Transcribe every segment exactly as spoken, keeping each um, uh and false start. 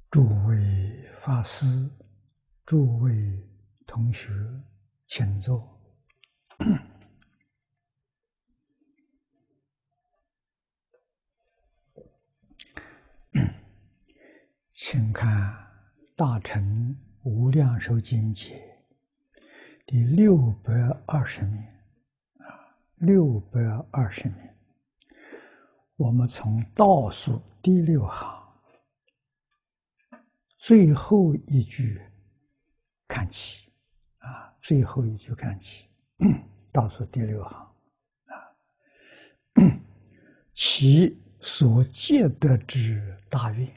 诸位法师、诸位同学，请坐。请看《大乘无量寿经解》第六百二十面啊，六百二十面。我们从倒数第六行最后一句看起啊，最后一句看起，倒数第六行啊，其所见得之大愿，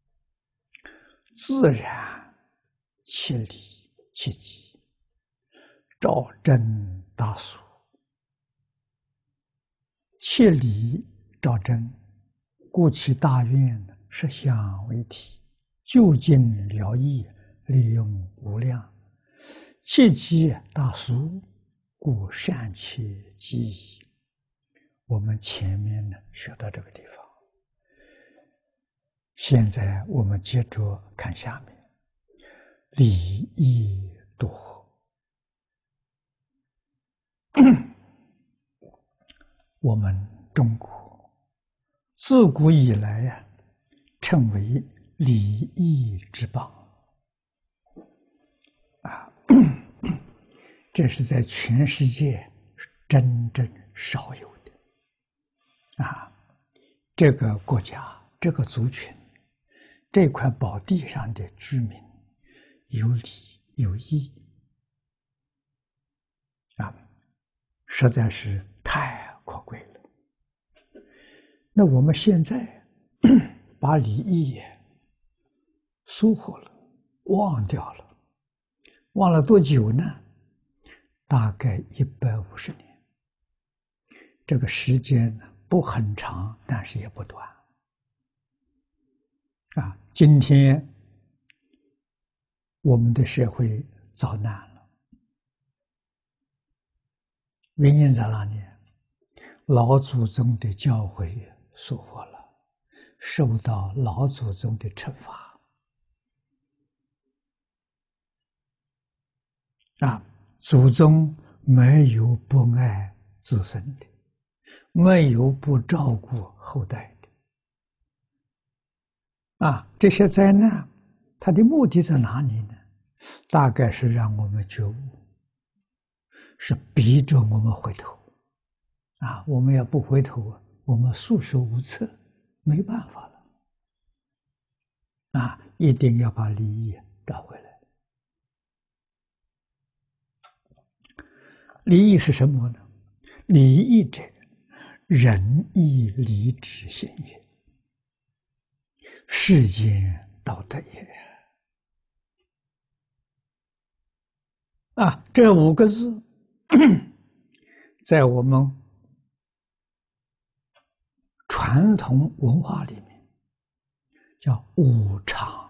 自然其理其机，照真大俗，其理照真，故其大愿实相为体，究竟了义，利用无量，其机大俗，故善其机矣。我们前面呢学到这个地方，现在我们接着看下面，理义度合。我们中国自古以来呀、啊，称为礼义之邦啊，这是在全世界真正少有的啊。这个国家、这个族群、这块宝地上的居民有礼有义啊，实在是太可贵了。那我们现在把礼义疏忽了，忘掉了，忘了多久呢？大概一百五十年。这个时间呢不很长，但是也不短啊。今天我们的社会遭难了，原因在哪里？老祖宗的教诲疏忽了，受到老祖宗的惩罚啊！祖宗没有不爱子孙的，没有不照顾后代的啊！这些灾难，它的目的在哪里呢？大概是让我们觉悟，是逼着我们回头啊！我们要不回头，我们束手无策，没办法了啊！一定要把利益找回来。礼义是什么呢？礼义者，仁义礼智信也，世间道德也。啊，这五个字，在我们传统文化里面叫五常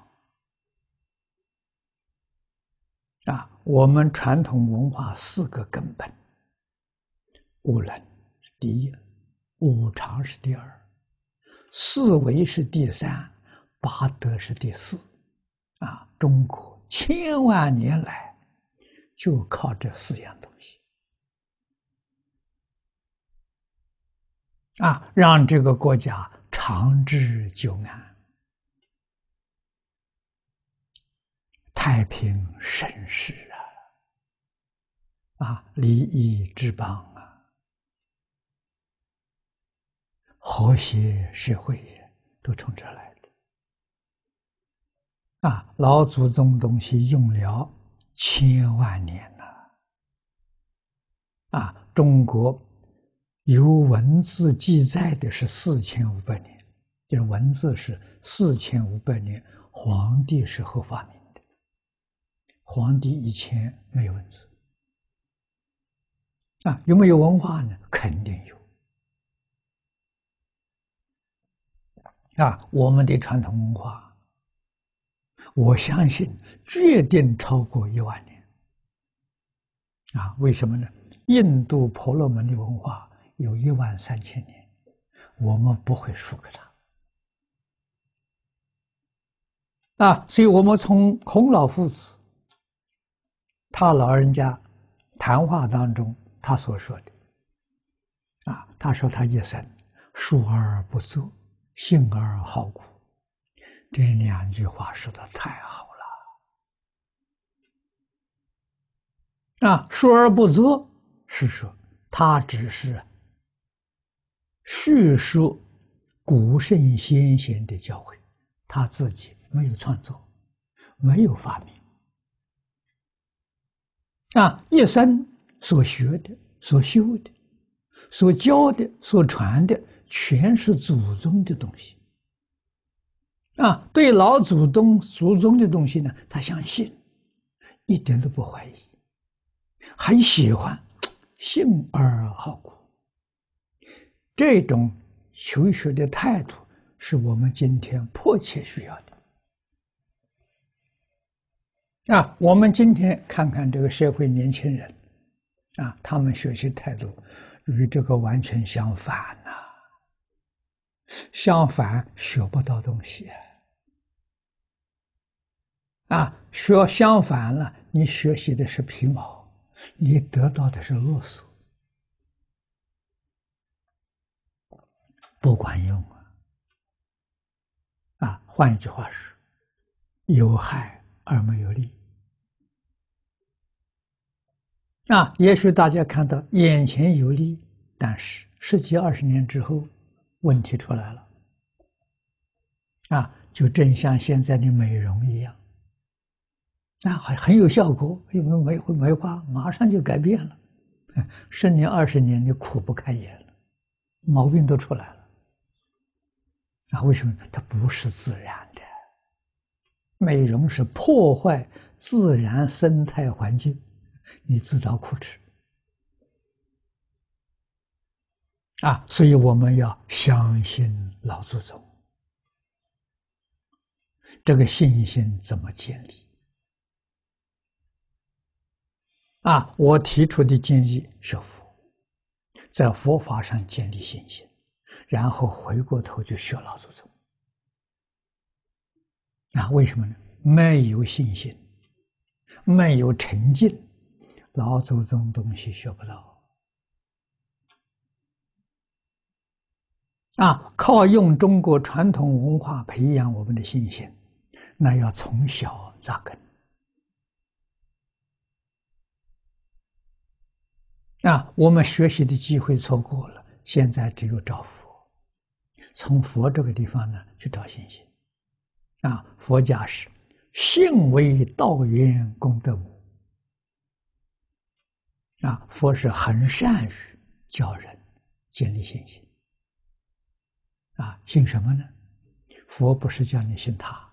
啊。我们传统文化四个根本，五伦是第一，五常是第二，四维是第三，八德是第四啊。中国千万年来就靠这四样东西啊，让这个国家长治久安，太平盛世啊！啊，礼义之邦啊，和谐社会都从这来的啊！老祖宗东西用了千万年了啊！中国有文字记载的是四千五百年，就是文字是四千五百年，皇帝时候发明的。皇帝以前没有文字啊，有没有文化呢？肯定有啊！我们的传统文化，我相信决定超过一万年啊！为什么呢？印度婆罗门的文化有一万三千年，我们不会输给他啊，所以我们从孔老夫子他老人家谈话当中他所说的啊，他说他一生述而不作，信而好古，这两句话说的太好了啊！述而不作是说他只是叙述古圣先贤的教诲，他自己没有创作，没有发明啊，一生所学的、所修的、所教的、所传的，全是祖宗的东西啊。对老祖宗、祖宗的东西呢，他相信，一点都不怀疑，很喜欢，信而好古。这种求学的态度，是我们今天迫切需要的。啊，我们今天看看这个社会年轻人，啊，他们学习态度与这个完全相反呐、啊，相反学不到东西啊，学相反了，你学习的是皮毛，你得到的是啰嗦，不管用啊！啊，换一句话说，有害而没有利。啊，也许大家看到眼前有利，但是十几二十年之后，问题出来了。啊，就正像现在的美容一样，啊，很很有效果，因为美美化马上就改变了，十年二十年你苦不堪言了，毛病都出来了。啊，为什么？它不是自然的，美容是破坏自然生态环境。你自找苦吃啊！所以我们要相信老祖宗。这个信心怎么建立？啊，我提出的建议是佛，在佛法上建立信心，然后回过头去学老祖宗。啊，为什么呢？没有信心，没有沉静，老祖宗东西学不到。啊，靠用中国传统文化培养我们的信心，那要从小扎根。啊，我们学习的机会错过了，现在只有找佛，从佛这个地方呢去找信心。啊，佛家是信为道源功德母。啊，佛是很善于教人建立信心。啊，信什么呢？佛不是叫你信他。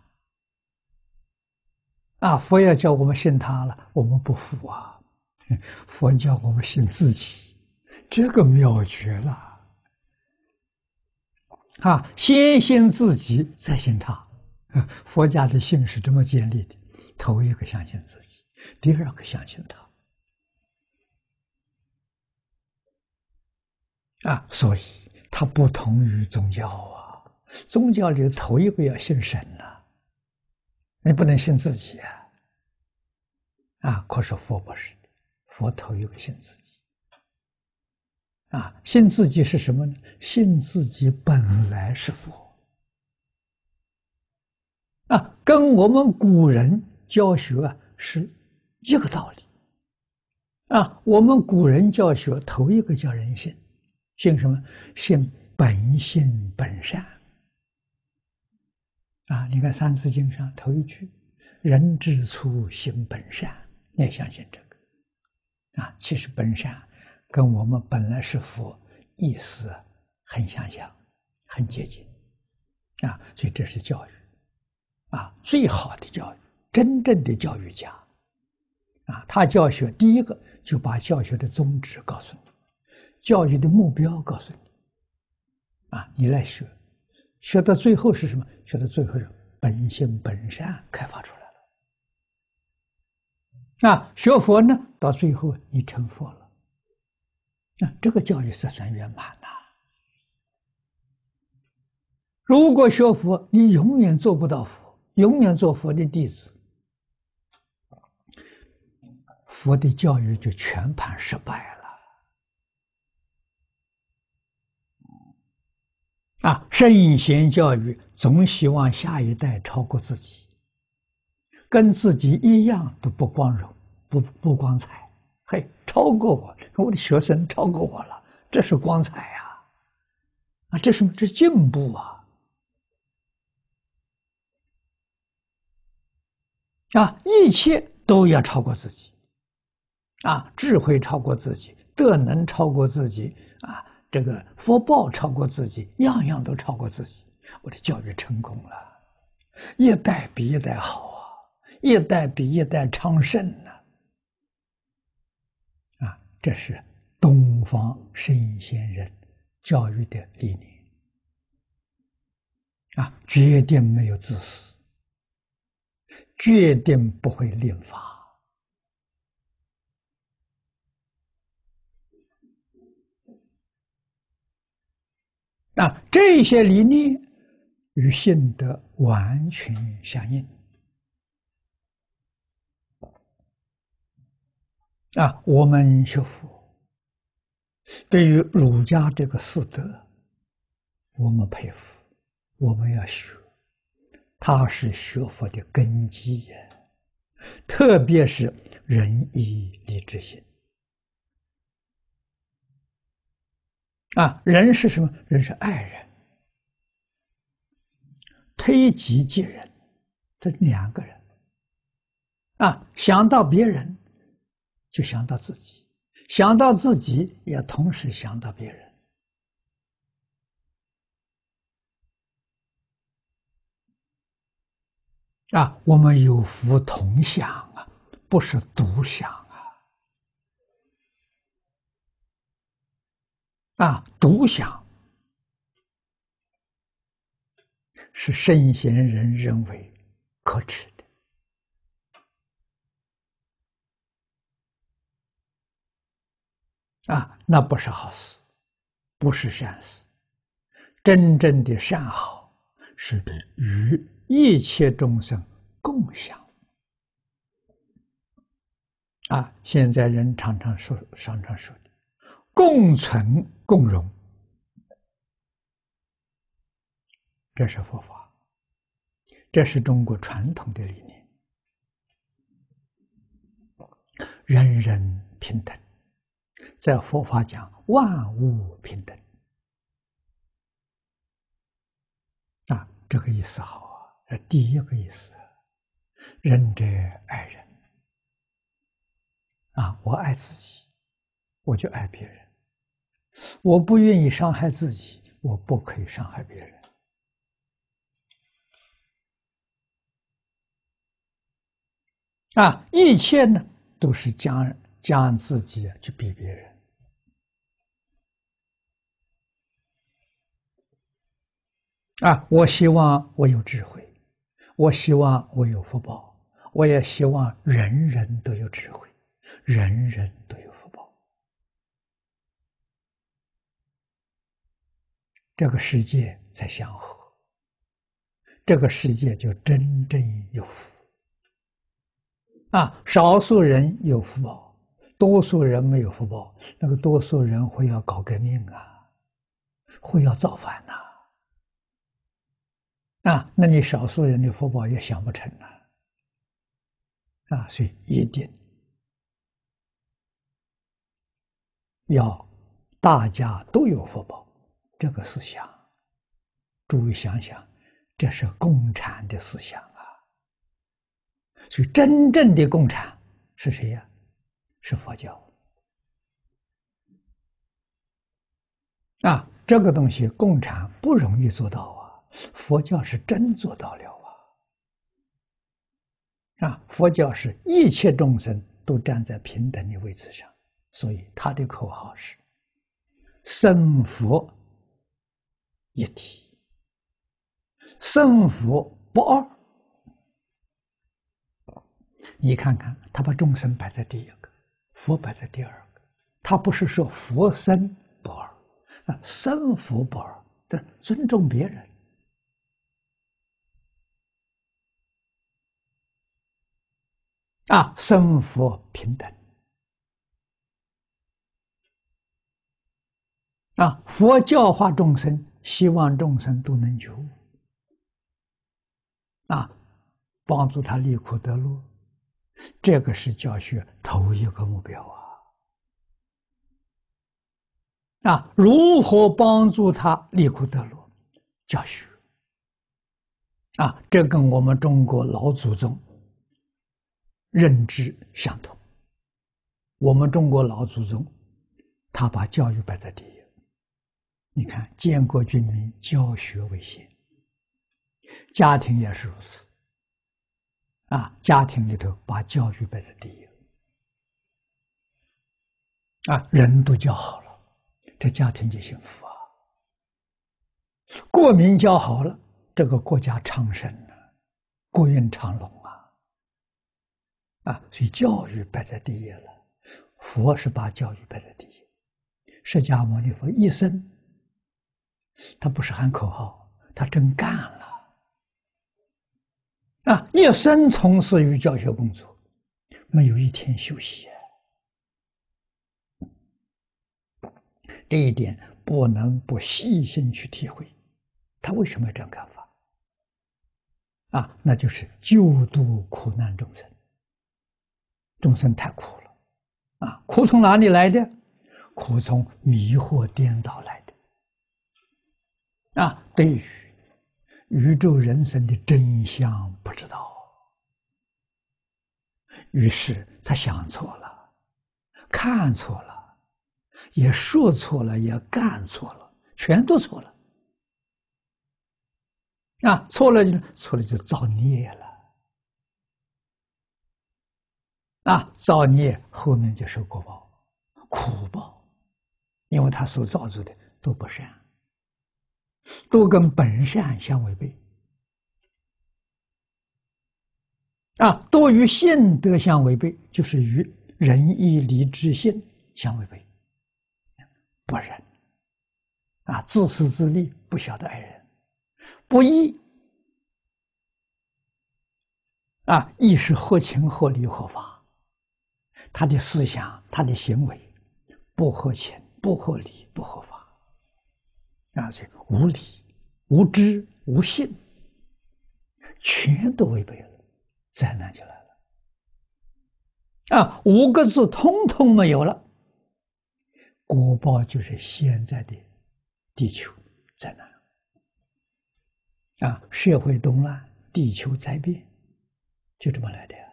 啊，佛要叫我们信他了，我们不服啊。佛叫我们信自己，这个妙绝了。啊，先信自己，再信他。佛家的信是这么建立的：头一个相信自己，第二个相信他。啊，所以它不同于宗教啊。宗教里头一个要信神呐、啊，你不能信自己啊。啊，可是佛不是的，佛头一个信自己。啊，信自己是什么呢？信自己本来是佛。啊，跟我们古人教学啊是一个道理。啊，我们古人教学头一个叫人信，信什么？信本性本善。啊，你看《三字经》上头一句“人之初，性本善”，你也相信这个？啊，其实本善跟我们本来是佛意思很相像，很接近。啊，所以这是教育。啊，最好的教育，真正的教育家，啊，他教学第一个就把教学的宗旨告诉你，教育的目标告诉你，啊，你来学，学到最后是什么？学到最后是本性本善开发出来了。啊，学佛呢，到最后你成佛了，啊，这个教育才算圆满呐。如果学佛，你永远做不到佛。 永远做佛的弟子，佛的教育就全盘失败了。啊，圣贤教育总希望下一代超过自己，跟自己一样都不光荣，不不光彩。嘿，超过我，我的学生超过我了，这是光彩呀！啊，这是这是进步啊！啊，一切都要超过自己，啊，智慧超过自己，德能超过自己，啊。这个福报超过自己，样样都超过自己。我的教育成功了，一代比一代好啊，一代比一代昌盛呢。啊，这是东方圣贤人教育的理念啊，决定没有自私，决定不会吝乏。啊，这些理念与性德完全相应。啊，我们学佛，对于儒家这个四德，我们佩服，我们要学，它是学佛的根基呀，特别是仁义礼智信。啊，人是什么？人是爱人，推己及人，这两个人。啊，想到别人，就想到自己，想到自己，也同时想到别人。啊，我们有福同享啊，不是独享啊！啊，独享是圣贤人认为可耻的。啊，那不是好事，不是善事。真正的善好是与一切众生共享。啊，现在人常常说、常常说的共存共荣，这是佛法，这是中国传统的理念。人人平等，在佛法讲万物平等。啊，这个意思好啊，这第一个意思，仁者爱人。啊，我爱自己，我就爱别人。我不愿意伤害自己，我不可以伤害别人。啊，一切呢都是将将自己去比别人。啊，我希望我有智慧，我希望我有福报，我也希望人人都有智慧，人人都有福报。这个世界才祥和，这个世界就真正有福。啊，少数人有福报，多数人没有福报，那个多数人会要搞革命啊，会要造反呐。啊，那你少数人的福报也想不成啊。啊，所以一定要大家都有福报，这个思想，诸位想想，这是共产的思想啊。所以真正的共产是谁呀？是佛教。啊，这个东西共产不容易做到啊，佛教是真做到了啊。啊，佛教是一切众生都站在平等的位置上，所以他的口号是僧佛一体，僧佛不二。你看看，他把众生摆在第一个，佛摆在第二个，他不是说佛僧不二啊，僧佛不二，但尊重别人。 啊，生佛平等。啊，佛教化众生，希望众生都能觉悟。啊，帮助他离苦得乐，这个是教学头一个目标啊！啊，如何帮助他离苦得乐？教学啊，这跟我们中国老祖宗认知相同。我们中国老祖宗，他把教育摆在第一。你看，建国军民，教学为先。家庭也是如此，啊，家庭里头把教育摆在第一，啊，人都教好了，这家庭就幸福啊。国民教好了，这个国家昌盛了，国运昌隆啊，啊，所以教育摆在第一了。佛是把教育摆在第一，释迦牟尼佛一生，他不是喊口号，他真干了。啊，一生从事于教学工作，没有一天休息。这一点不能不细心去体会，他为什么要这样干法？啊，那就是救度苦难众生。众生太苦了，啊，苦从哪里来的？苦从迷惑颠倒来的。啊，对于宇宙人生的真相不知道，于是他想错了，看错了，也说错了，也干错了，全都错了。啊，错了就错了就造孽了。啊，造孽后面就受果报，苦报，因为他所造作的都不善。都跟本善相违背，啊，都与性德相违背，就是与仁义礼智信相违背。不仁，啊，自私自利，不晓得爱人；不义，啊，义是合情合理合法，他的思想，他的行为不合情、不合理、不合法。啊，所以无理、无知、无信，全都违背了，灾难就来了。啊，五个字通通没有了，果报就是现在的地球灾难。啊，社会动乱，地球灾变，就这么来的。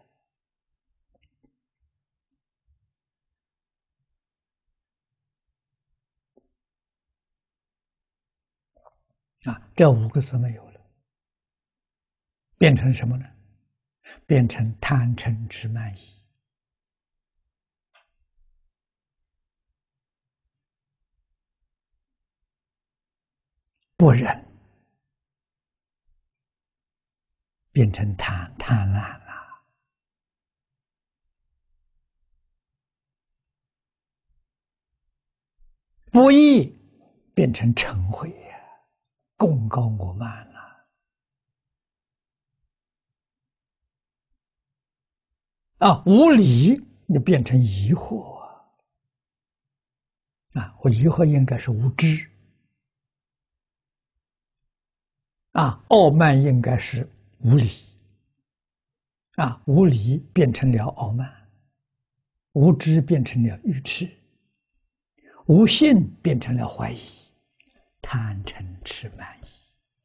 啊，这五个字没有了，变成什么呢？变成贪嗔痴慢疑。不忍，变成贪贪婪了。不义，变成嗔恚呀，功高我慢了。啊，无理，你变成疑惑啊！啊，我疑惑应该是无知。啊，傲慢应该是无理。啊，无理变成了傲慢，无知变成了愚痴，无信变成了怀疑，贪嗔痴慢疑，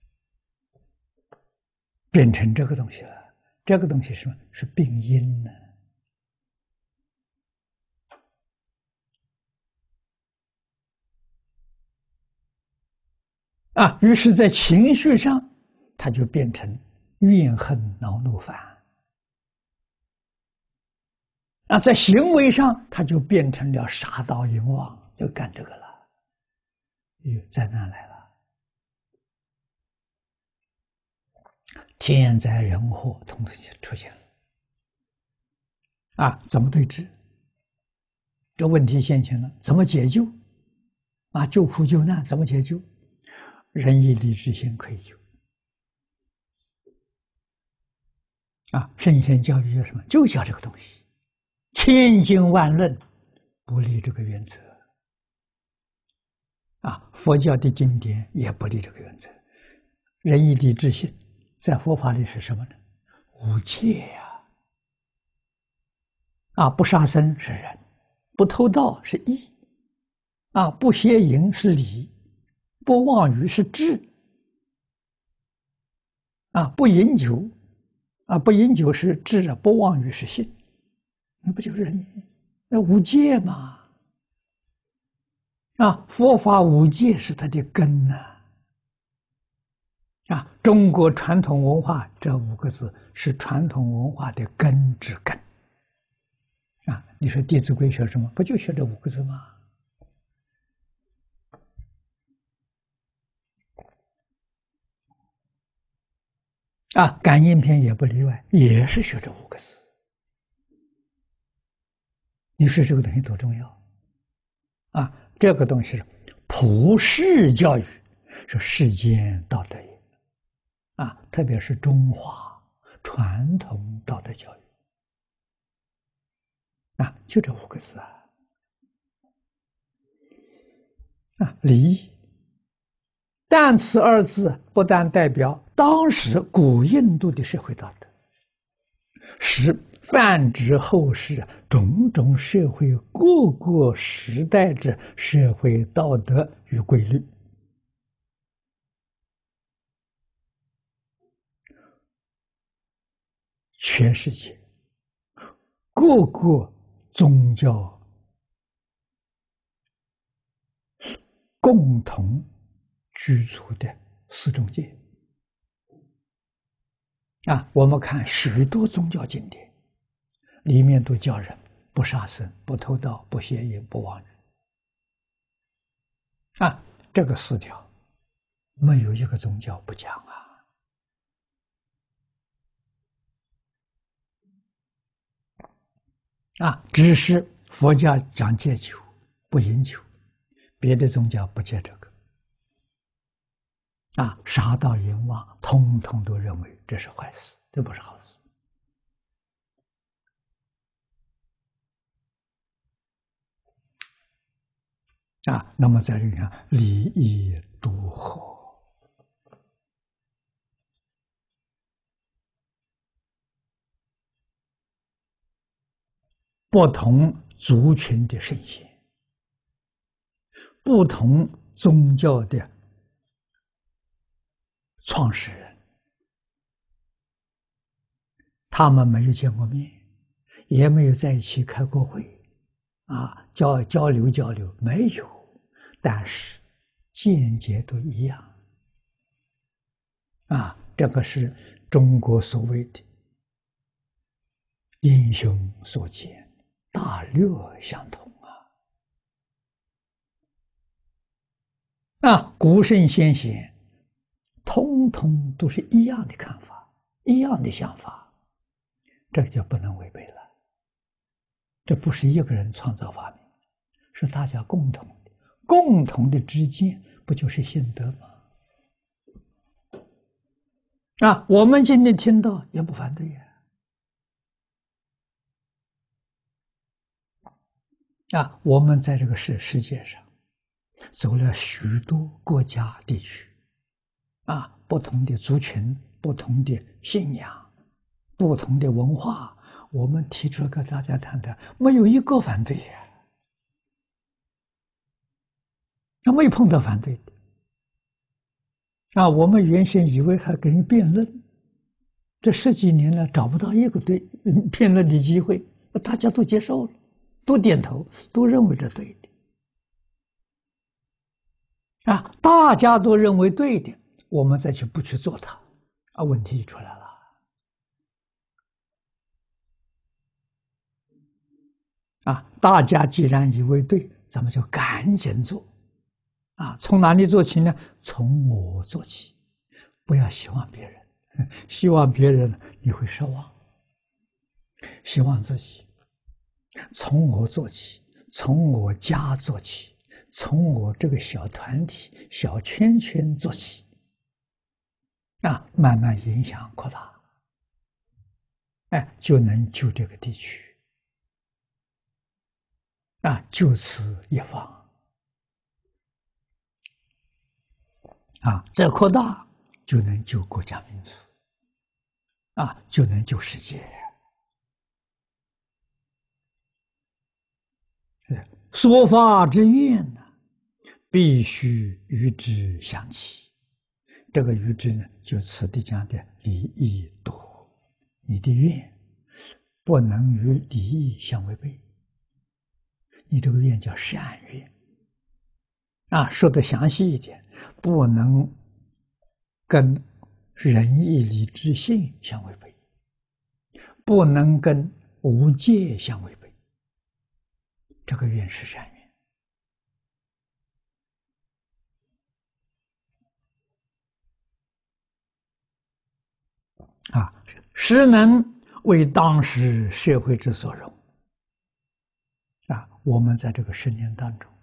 变成这个东西了。这个东西是什么？是病因呢？啊，于是，在情绪上，它就变成怨恨恼怒烦；啊，在行为上，它就变成了杀盗淫妄，就干这个了。哟，灾难来了，天灾人祸统统出现了。啊，怎么对治？这问题现前了，怎么解救？啊，救苦救难怎么解救？仁义礼智信可以救。 啊，圣贤教育叫什么？就叫这个东西，千经万论不离这个原则。啊，佛教的经典也不离这个原则。仁义礼智信，在佛法里是什么呢？五戒呀！啊，不杀生是仁，不偷盗是义，啊，不邪淫是礼，不妄语是智，啊，不饮酒，啊，不饮酒是智啊，不妄语是信，那不就是那五戒吗？啊，佛法五戒是它的根呐！啊，中国传统文化这五个字是传统文化的根之根。啊，你说《弟子规》学什么？不就学这五个字吗？啊，感应篇也不例外，也是学这五个字。你说这个东西多重要？啊，这个东西是普世教育，是世间道德也。啊，特别是中华传统道德教育。啊，就这五个字啊。啊，礼。但此二字不但代表当时古印度的社会道德，是泛指后世种种社会各个时代之社会道德与规律。全世界各个宗教共同居住的四种戒啊，我们看许多宗教经典，里面都叫人不杀生、不偷盗、不邪淫、不妄语啊。这个四条，没有一个宗教不讲啊。啊，只是佛教讲戒酒，不饮酒，别的宗教不戒这个。啊，杀盗淫妄，通通都认为这是坏事，这不是好事。啊，那么在这里看，礼义独合，不同族群的圣贤，不同宗教的创始人，他们没有见过面，也没有在一起开过会，啊，交交流交流没有，但是见解都一样，啊，这个是中国所谓的英雄所见，大略相同啊！啊，古圣先贤，通通都是一样的看法，一样的想法，这个就不能违背了。这不是一个人创造发明，是大家共同的，共同的知见，不就是信德吗？啊，我们今天听到也不反对呀。啊，我们在这个世世界上走了许多国家地区，啊，不同的族群、不同的信仰、不同的文化，我们提出来跟大家谈谈，没有一个反对呀，啊，没碰到反对的。啊，我们原先以为还跟人辩论，这十几年了找不到一个对辩论的机会，大家都接受了，都点头，都认为这对的。啊，大家都认为对的，我们再去不去做它，啊，问题就出来了。啊，大家既然以为对，咱们就赶紧做。啊，从哪里做起呢？从我做起，不要希望别人，希望别人你会失望。希望自己，从我做起，从我家做起，从我这个小团体、小圈圈做起，啊，慢慢影响扩大。 哎，就能救这个地区啊，就此一方啊，再扩大就能救国家民族啊，就能救世界。说法之愿呢，必须与之相齐。这个与之呢，就此地讲的礼义度合。你的愿不能与礼义相违背，你这个愿叫善愿啊。说的详细一点，不能跟仁义礼智信相违背，不能跟无戒相违背。这个愿是善愿啊，实能为当时社会之所容啊。我们在这个十年当中，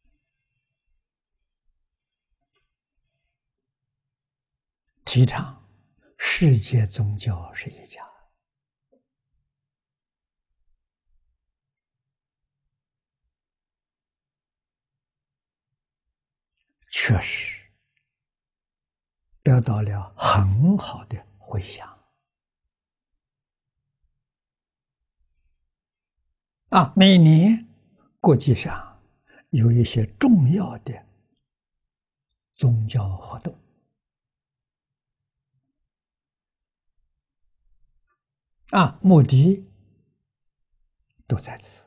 提倡世界宗教是一家，确实得到了很好的回响啊。每年国际上有一些重要的宗教活动啊，目的都在此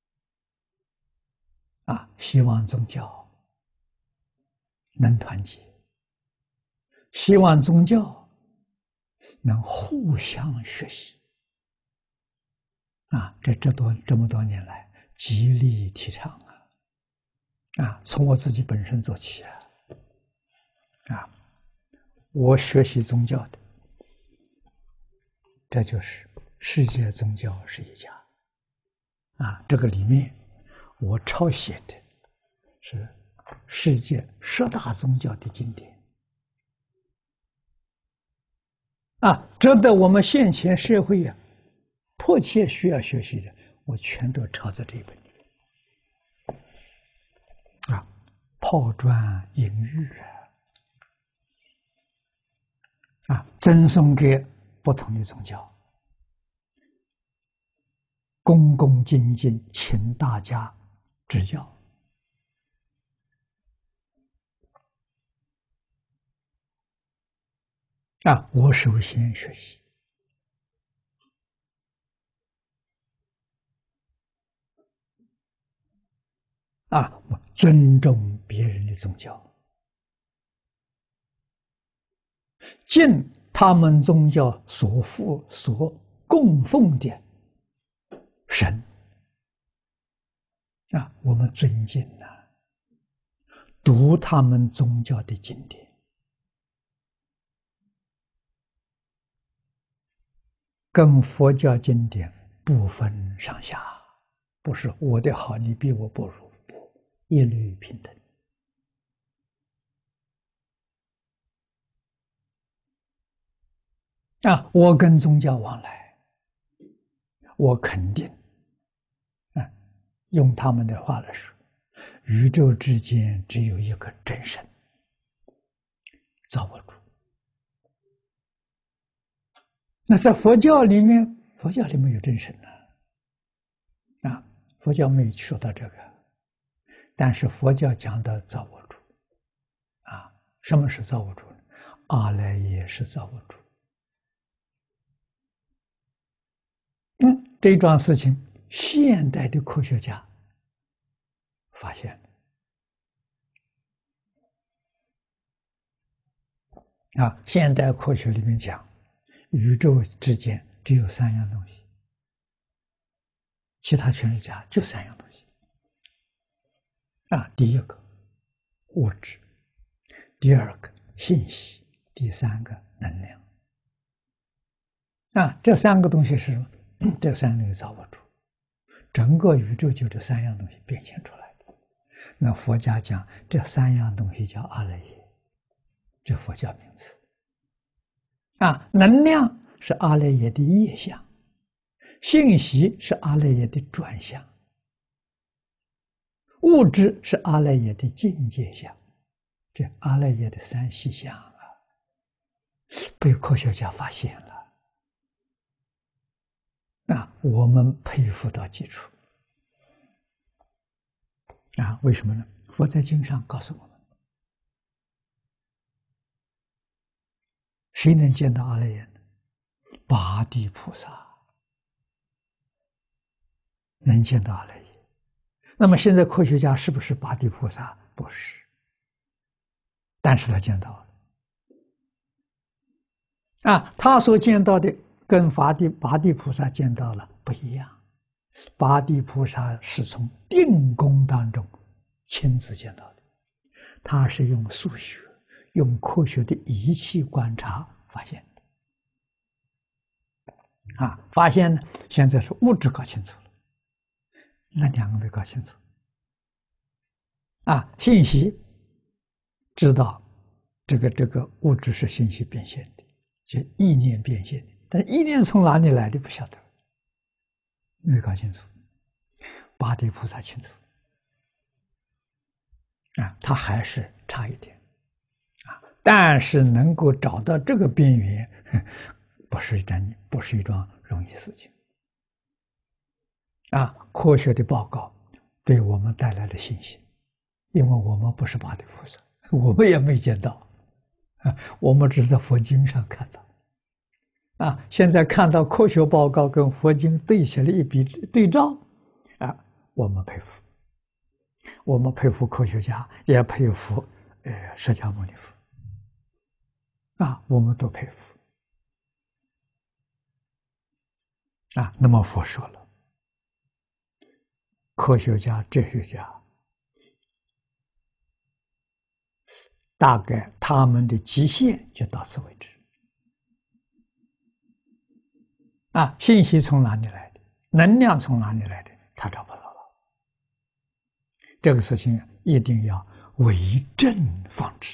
啊，希望宗教能团结，希望宗教能互相学习啊，这这多这么多年来极力提倡啊啊，从我自己本身做起啊啊，我学习宗教的，这就是世界宗教是一家啊，这个里面我抄写的是世界十大宗教的经典啊，值得我们现前社会啊迫切需要学习的，我全都抄在这一本里啊，抛砖引玉啊，啊，赠送给不同的宗教，恭恭敬敬请大家指教啊，我首先学习啊，我尊重别人的宗教，敬他们宗教所附所供奉的神啊，我们尊敬呐、啊，读他们宗教的经典，跟佛教经典不分上下，不是我的好你比我不如，不，一律平等啊。我跟宗教往来，我肯定啊，用他们的话来说，宇宙之间只有一个真神，造物主。那在佛教里面，佛教里面有真神呢、啊，啊，佛教没有说到这个，但是佛教讲的造物主，啊，什么是造物主呢？阿赖耶是造物主。嗯，这桩事情，现代的科学家发现了，啊，现代科学里面讲，宇宙之间只有三样东西，其他全是假，就三样东西。啊，第一个物质，第二个信息，第三个能量。啊，这三个东西是什么？这三个东西造物主，整个宇宙就这三样东西变现出来的。那佛家讲这三样东西叫阿赖耶，这佛教名词。啊，能量是阿赖耶的业相， 信息是阿赖耶的转向，物质是阿赖耶的境界相，这阿赖耶的三细相啊，被科学家发现了。啊，我们佩服到极处。啊，为什么呢？佛在经上告诉我们，谁能见到阿赖耶呢？八地菩萨能见到阿赖耶。那么现在科学家是不是八地菩萨？不是，但是他见到了。啊，他所见到的跟法地八地菩萨见到了不一样。八地菩萨是从定功当中亲自见到的，他是用数学、用科学的仪器观察发现的。啊，发现呢，现在是物质搞清楚了，那两个没搞清楚。啊，信息知道这个这个物质是信息变现的，就意念变现的，但意念从哪里来的不晓得，没搞清楚。八地菩萨清楚。啊，他还是差一点，啊，但是能够找到这个边缘，不是一件不是一桩容易事情。啊，科学的报告对我们带来了信心，因为我们不是八地菩萨，我们也没见到，啊，我们只是在佛经上看到。啊，现在看到科学报告跟佛经对起来一比对照，啊，我们佩服。我们佩服科学家，也佩服呃释迦牟尼佛，啊，我们都佩服。啊，那么佛说了，科学家、哲学家，大概他们的极限就到此为止。啊，信息从哪里来的？能量从哪里来的？他找不到了。这个事情一定要为正放之。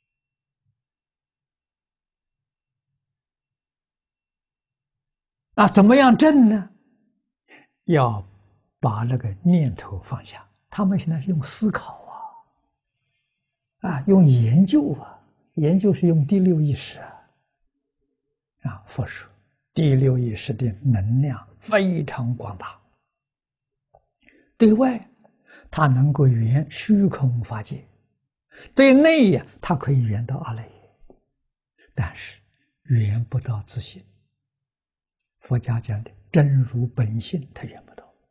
啊，怎么样正呢？要把那个念头放下。他们现在是用思考啊，啊，用研究啊，研究是用第六意识啊。啊，佛说第六意识的能量非常广大，对外它能够圆虚空法界，对内呀，它可以圆到阿赖耶，但是圆不到自性。佛家讲的真如本性，它圆不到。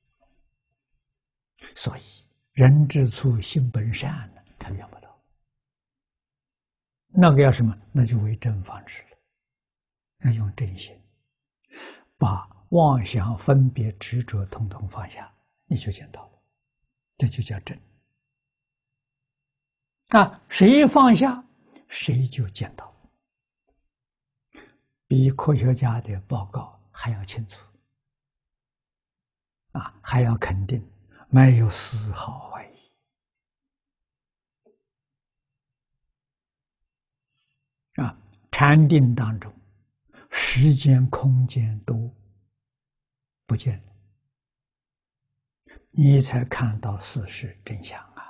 所以人之初，性本善呢，它圆不到。那个要什么？那就为正放之了。要用正心，把妄想、分别、执着统统放下，你就见到了。这就叫正。啊，谁放下，谁就见到。比科学家的报告还要清楚，啊，还要肯定，没有丝毫怀疑。啊，禅定当中，时间、空间都不见了，你才看到事实真相啊！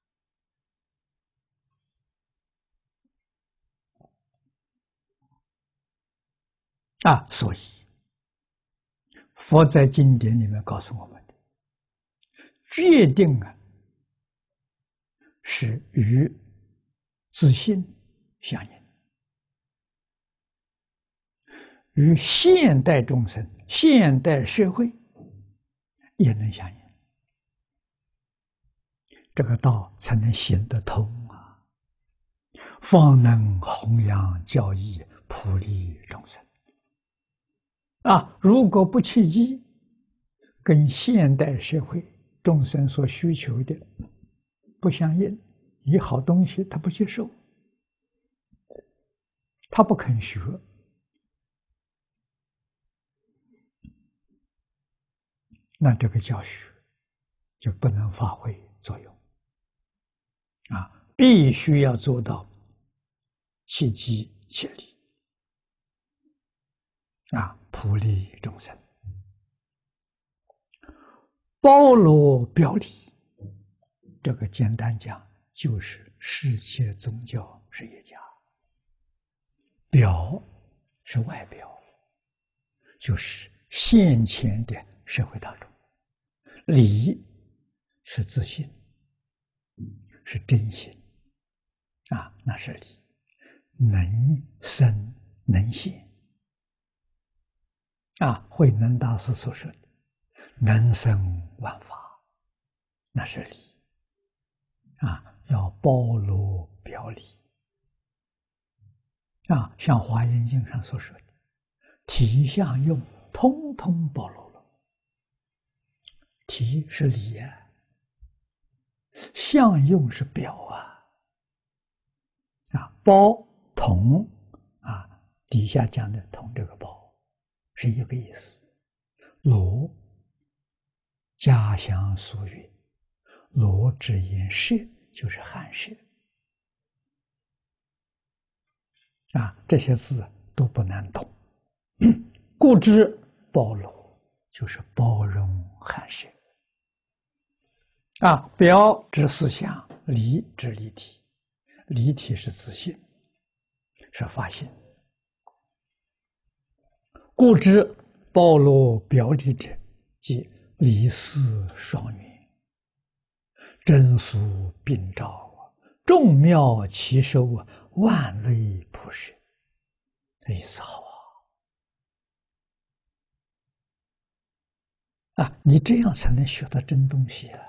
啊，所以佛在经典里面告诉我们的决定啊，是与自信相应，与现代众生、现代社会也能相应，这个道才能行得通啊，方能弘扬教义，普利众生。啊，如果不契机，跟现代社会众生所需求的不相应，你好东西他不接受，他不肯学，那这个教学就不能发挥作用。啊，必须要做到契机切力，啊，普利众生。 包罗表里，这个简单讲就是世界宗教是一家。表是外表，就是现前的社会大众；理是自信，是真心啊，那是理，能生能现啊。慧能大师所说的“能生万法”，那是理啊，要包罗表里啊。像《华严经》上所说的，体相用通通包罗了。体是理呀、啊，相用是表啊，啊，包同啊，底下讲的同这个包是一个意思。罗家乡俗语，罗之言舍，就是含舍啊，这些字都不难懂。故知包罗就是包容含舍啊，表指思想，理指离体，离体是自信，是发心。故知包罗表里者，即理事双运，真俗并照，众妙齐收，万类普摄。这意思好啊！啊，你这样才能学到真东西啊！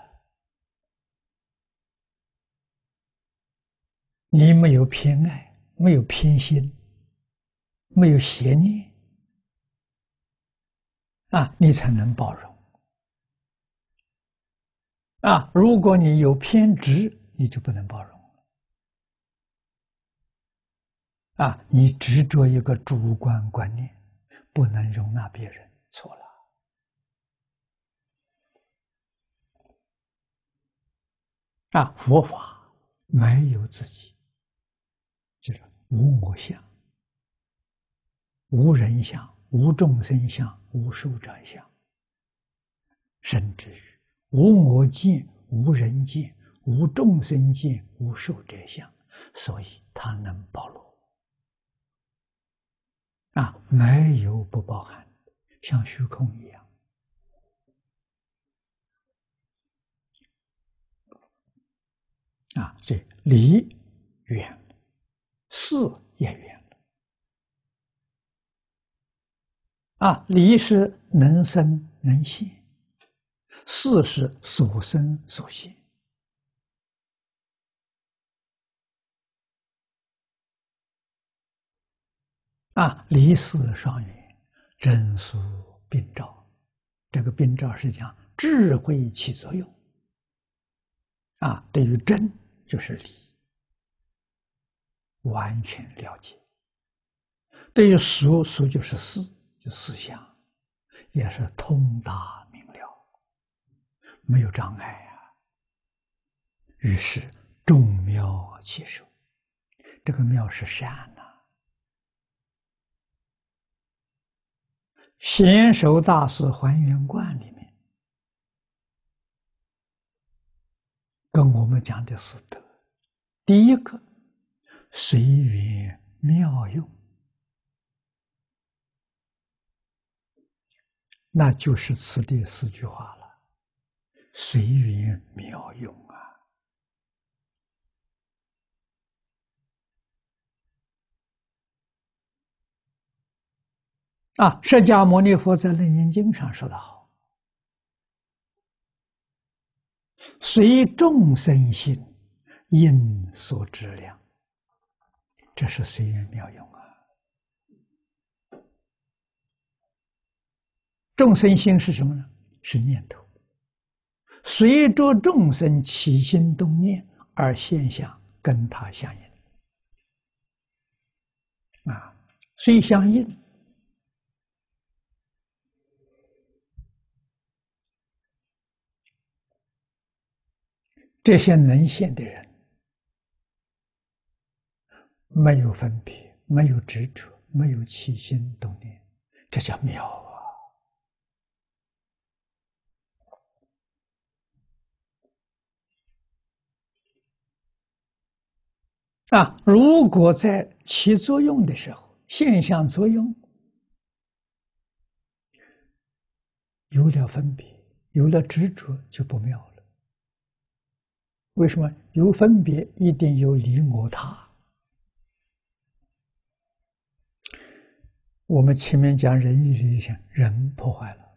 你没有偏爱，没有偏心，没有邪念啊，你才能包容啊。如果你有偏执，你就不能包容啊。你执着一个主观观念，不能容纳别人，错了啊。佛法没有自己，就是无我相、无人相、无众生相、无寿者相，甚至于无我见、无人见、无众生见、无寿者相，所以它能包罗啊，没有不包含，像虚空一样啊。所以离远了，事也远了啊。离是能生能现，事是所生所现啊。离事双运，真俗并照。这个并照是讲智慧起作用啊。对于真就是理，完全了解；对于俗，俗就是思，就思想，也是通达明了，没有障碍啊。于是众妙齐收，这个妙是善呐、啊。贤首大师还原观里面跟我们讲的是德，第一个随缘妙用，那就是此地四句话了，随缘妙用啊。啊，释迦牟尼佛在《楞严经》上说得好，随众生心，应所知量，这是随缘妙用啊。众生心是什么呢？是念头，随着众生起心动念而现象跟它相应啊，虽相应。这些能现的人，没有分别，没有执着，没有起心动念，这叫妙啊！ 啊，如果在起作用的时候，现象作用有了分别，有了执着，就不妙了。为什么？有分别，一定有离我他。我们前面讲人义理想，人破坏了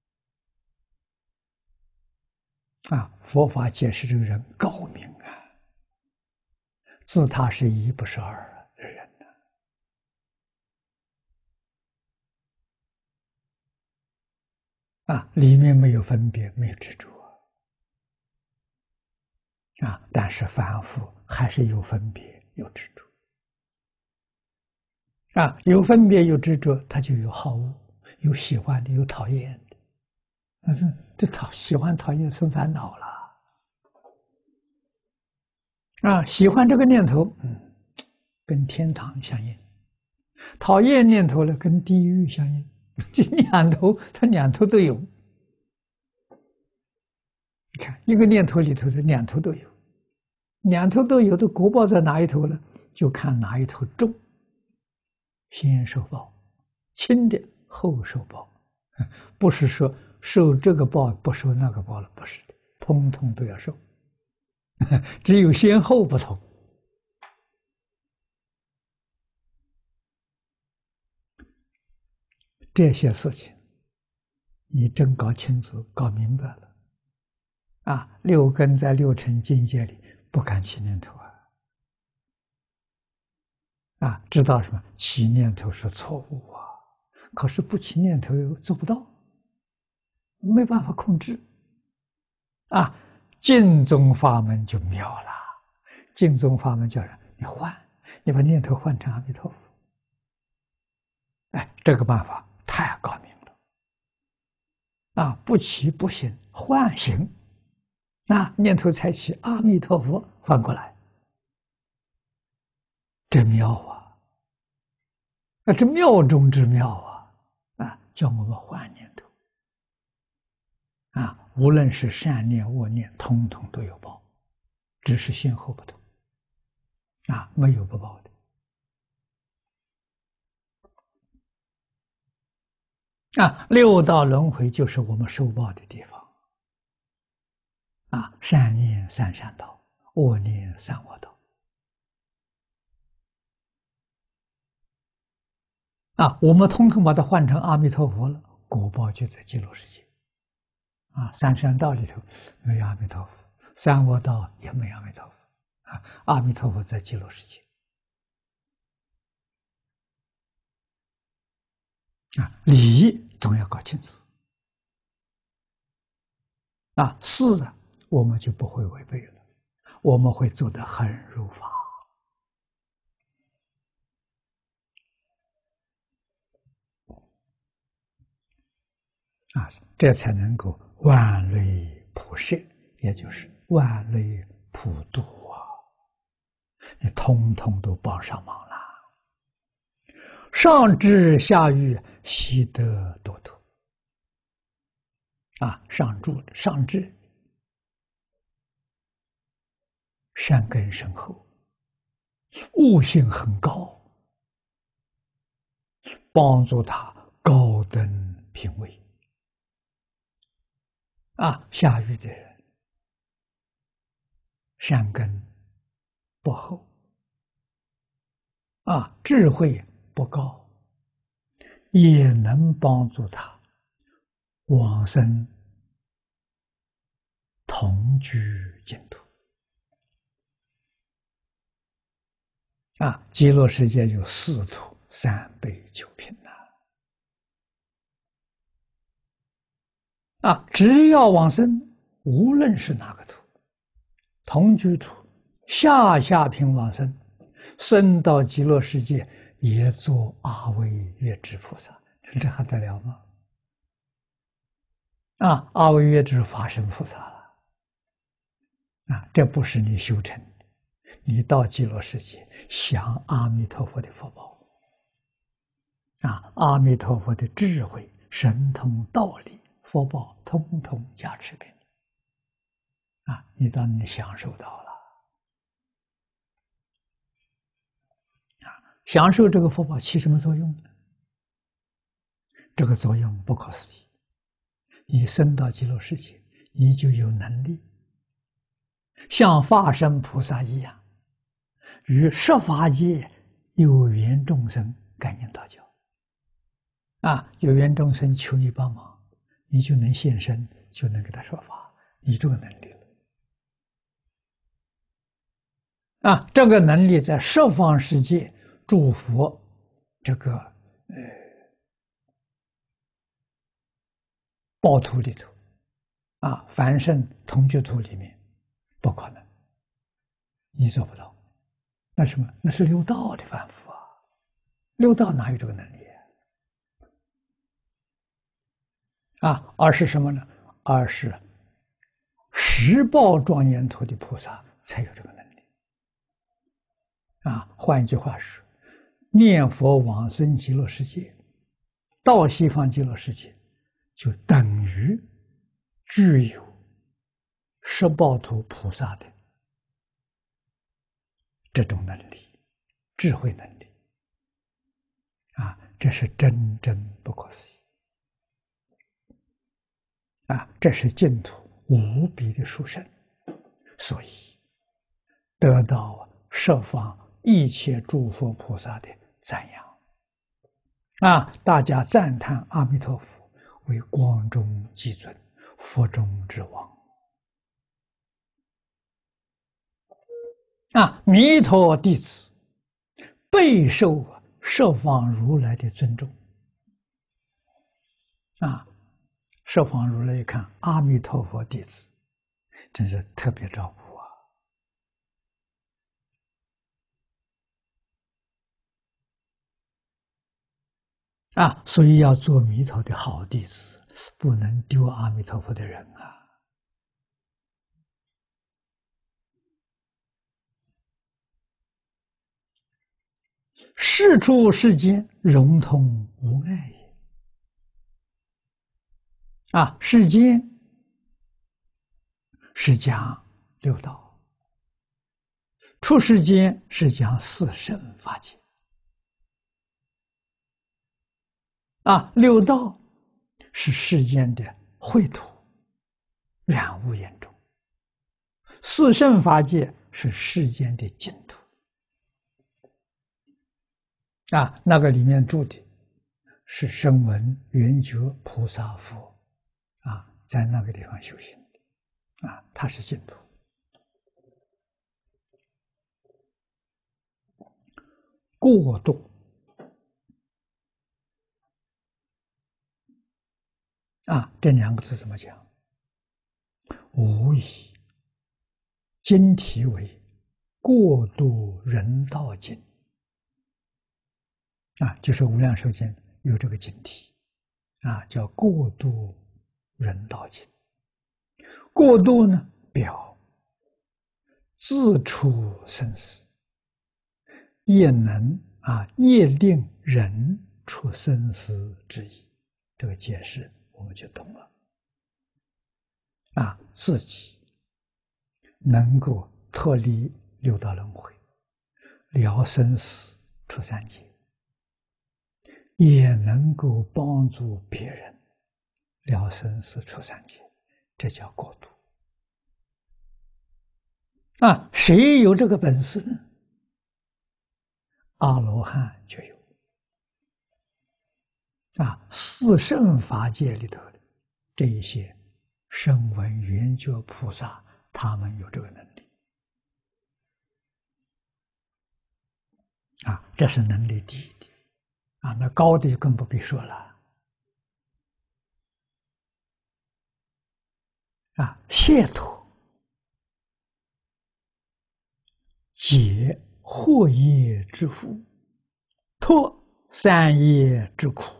啊！佛法解释这个人高明啊，自他是一，不是二啊，这人呢啊，里面没有分别，没有执着啊，但是凡夫还是有分别，有执着啊，有分别有执着，他就有好恶，有喜欢的，有讨厌的。嗯，这讨喜欢讨厌生烦恼了啊！喜欢这个念头，嗯，跟天堂相应；讨厌念头呢，跟地狱相应。这两头，它两头都有。你看，一个念头里头的两头都有，两头都有的果报在哪一头呢？就看哪一头重，先受报，轻的后受报。不是说受这个报不受那个报了，不是的，通通都要受，只有先后不同。这些事情，你真搞清楚、搞明白了，啊，六根在六尘境界里不敢起念头啊，啊，知道什么？起念头是错误啊，可是不起念头又做不到，没办法控制，啊，净宗法门就妙了。净宗法门叫人你换，你把念头换成阿弥陀佛，哎，这个办法太高明了，啊，不起不行，换行，啊，念头才起，阿弥陀佛，换过来，真妙啊！啊，这妙中之妙啊！啊，叫我们换念头，啊，无论是善念恶念，通通都有报，只是先后不同，啊，没有不报的。啊，六道轮回就是我们受报的地方。啊，善念三善道，恶念三恶道。啊，我们通通把它换成阿弥陀佛了，果报就在极乐世界。啊，三善道里头没有阿弥陀佛，三恶道也没有阿弥陀佛。啊，阿弥陀佛在极乐世界。啊，理总要搞清楚。啊，事啊，我们就不会违背了，我们会做得很如法。啊，这才能够万类普摄，也就是万类普度啊！你通通都帮上忙了。上智下愚，悉得度脱。啊，上助上智，善根深厚，悟性很高，帮助他高登品位。啊，下愚的人，善根不厚，啊，智慧不高，也能帮助他往生同居净土。啊，极乐世界有四土三杯九品呐！啊，只要往生，无论是哪个土，同居土、下下品往生，生到极乐世界也做阿惟越致菩萨，这还得了吗？啊，阿惟越致法身菩萨了。啊，这不是你修成的，你到极乐世界享阿弥陀佛的福报。啊，阿弥陀佛的智慧、神通、道理、福报，通通加持给你。啊，你当你享受到了。 享受这个福报起什么作用呢？这个作用不可思议。你升到极乐世界，你就有能力像化身菩萨一样，与十法界有缘众生感应道交。啊，有缘众生求你帮忙，你就能现身，就能给他说法，你这个能力了。啊，这个能力在十方世界诸佛这个呃报图里头，啊，凡圣同居图里面不可能，你做不到。那什么？那是六道的凡夫啊，六道哪有这个能力啊？啊，而是什么呢？而是十报庄严图的菩萨才有这个能力。啊，换一句话说，念佛往生极乐世界，到西方极乐世界，就等于具有十报图菩萨的这种能力、智慧能力。啊，这是真真不可思议。啊，这是净土无比的殊胜，所以得到十方一切诸佛菩萨的赞扬。啊，大家赞叹阿弥陀佛为光中极尊，佛中之王。啊，弥陀弟子备受十方如来的尊重。啊，十方如来一看阿弥陀佛弟子，真是特别照顾啊！啊，所以要做弥陀的好弟子，不能丢阿弥陀佛的人啊！世出世间，融通无碍也。啊，世间是讲六道，出世间是讲四圣法界。啊，六道是世间的秽土，染污严重；四圣法界是世间的净土。啊，那个里面住的是声闻缘觉菩萨佛，啊，在那个地方修行的，啊，它是净土。过度啊，这两个字怎么讲？无以经题为过度人道经。啊，就是无量寿经有这个经题，啊，叫过度人道经。过度呢，表自出生死，也能啊，也令人出生死之意。这个解释我们就懂了。啊，自己能够脱离六道轮回，了生死，出三界。也能够帮助别人了生死出三界，这叫过度。啊，谁有这个本事呢？阿罗汉就有。啊，四圣法界里头的这一些声闻缘觉菩萨，他们有这个能力。啊，这是能力低的。啊，那高的更不必说了。啊，解脱解惑业之苦，脱三业之苦。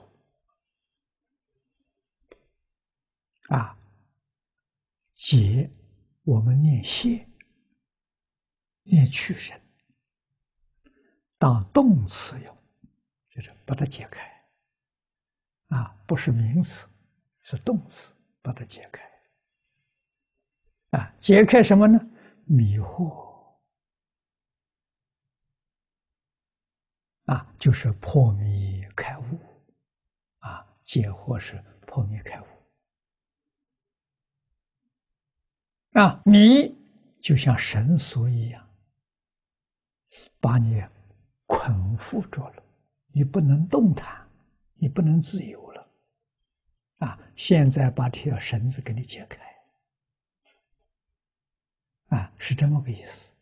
啊，解我们念谢，念去声，当动词用。就是把它解开，啊，不是名词，是动词，把它解开，啊，解开什么呢？迷惑， 啊，就是破迷开悟，啊，解惑是破迷开悟。啊，迷就像绳索一样，把你捆缚住了，你不能动弹，你不能自由了。啊，现在把这条绳子给你解开，啊，是这么个意思。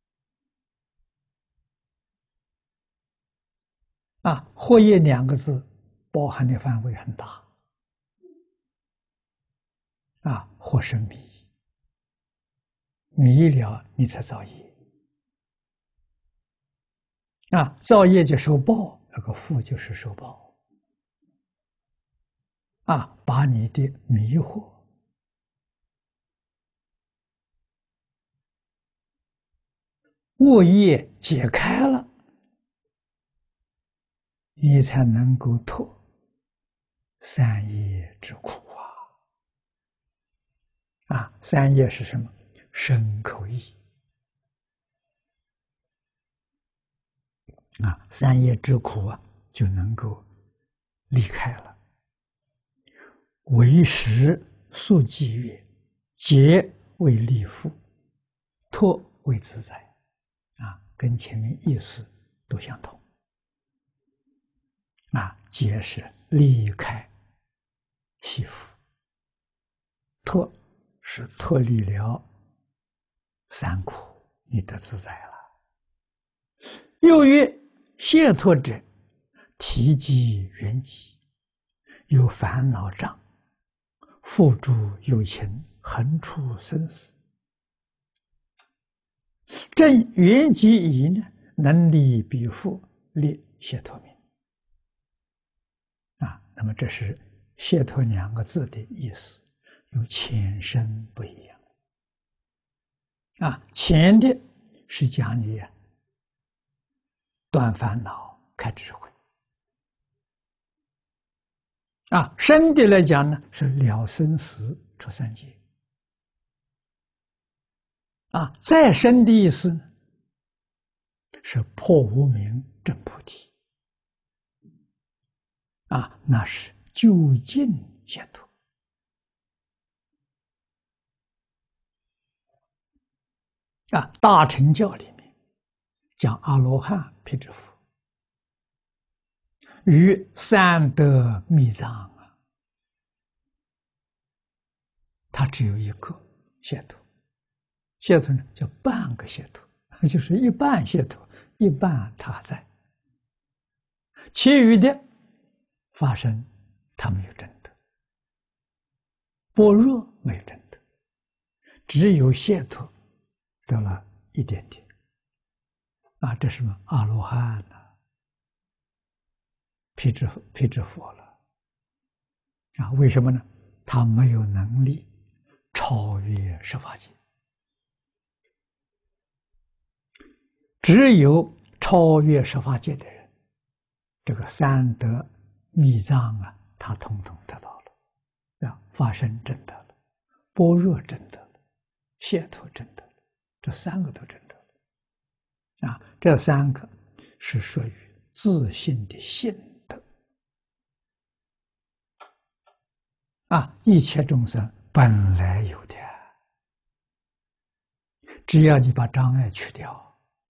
啊，惑业两个字包含的范围很大。啊，惑是迷，迷了你才造业。啊，造业就受报，那个缚就是受报。啊，把你的迷惑恶业解开了，你才能够脱三业之苦啊！啊，三业是什么？身口意啊，三业之苦啊，就能够离开了。为时速记曰：劫为利福，脱为自在。啊，跟前面意思都相同。啊，劫是离开习福，脱是脱离了三苦，你得自在了。又曰：解脱者，体积缘起，有烦恼障，缚住有情，横出生死。正缘起已呢，能离彼缚，列解脱名。啊，那么这是解脱两个字的意思，有浅深不一样。啊，浅的是讲你断烦恼、开智慧。啊，深的来讲呢，是了生死、出三界。啊，再深的意思呢，是破无明、证菩提。啊，那是究竟解脱。啊，大乘教里面讲阿罗汉辟支佛与三德密藏啊，它只有一个解脱。解脱呢，叫半个解脱，就是一半解脱，一半它还在，其余的发生，它没有真的；般若没有真的，只有解脱得了一点点。啊，这是什么？阿罗汉呢、啊？辟支辟支佛了。啊，为什么呢？他没有能力超越十法界。只有超越十法界的人，这个三德密藏啊，他统统得到了，啊，发生真得了，般若真得了，解脱真得了，这三个都真得了。啊，这三个是属于自信的性德。啊，一切众生本来有的，只要你把障碍去掉。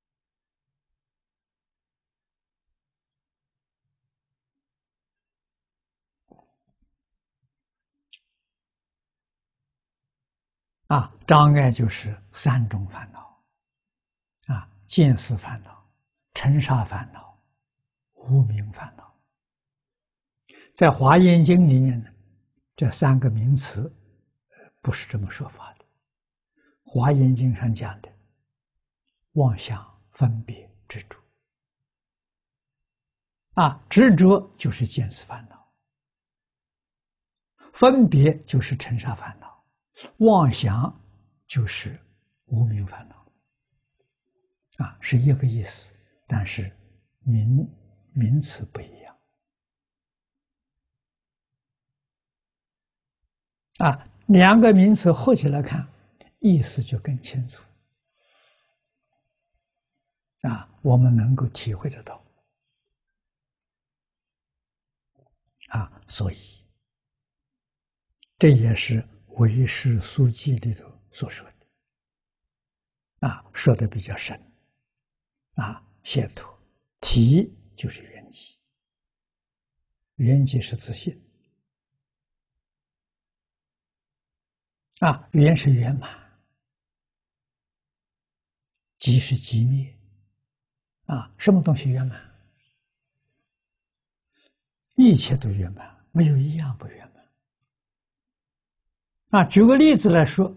啊，障碍就是三种烦恼，啊，见思烦恼、尘沙烦恼、无明烦恼。在《华严经》里面呢，这三个名词，呃，不是这么说法的。《华严经》上讲的，妄想、分别、执着。啊，执着就是见思烦恼，分别就是尘沙烦恼。妄想就是无明烦恼，啊，是一个意思，但是名名词不一样。啊，两个名词合起来看，意思就更清楚。啊，我们能够体会得到。 所以这也是唯识书记里头所说的啊，说的比较深啊。解脱体就是圆寂，圆寂是自信啊，圆是圆满，寂是寂灭啊。什么东西圆满？一切都圆满，没有一样不圆满啊。举个例子来说，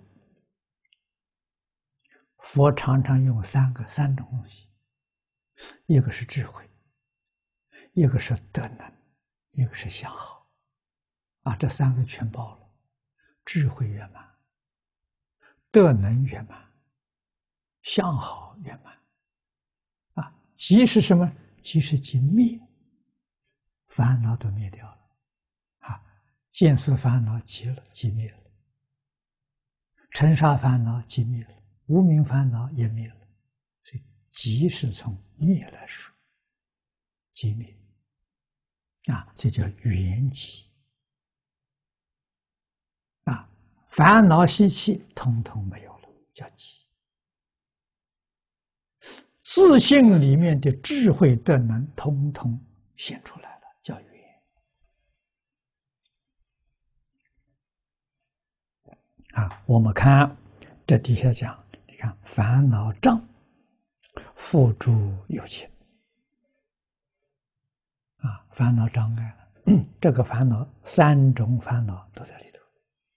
佛常常用三个三种东西，一个是智慧，一个是德能，一个是相好啊，这三个全包了。智慧圆满，德能圆满，相好圆满啊。即是什么？即是即灭，烦恼都灭掉了啊。见思烦恼极了，即灭了；尘沙烦恼即灭了，无明烦恼也灭了。所以即是从灭来说，即灭啊，这叫圆寂啊。烦恼习气统统没有了，叫寂。自信里面的智慧德能统统显出来了，叫圆啊。我们看这底下讲，你看烦恼障付诸有情啊，烦恼障碍了，这个烦恼三种烦恼都在里头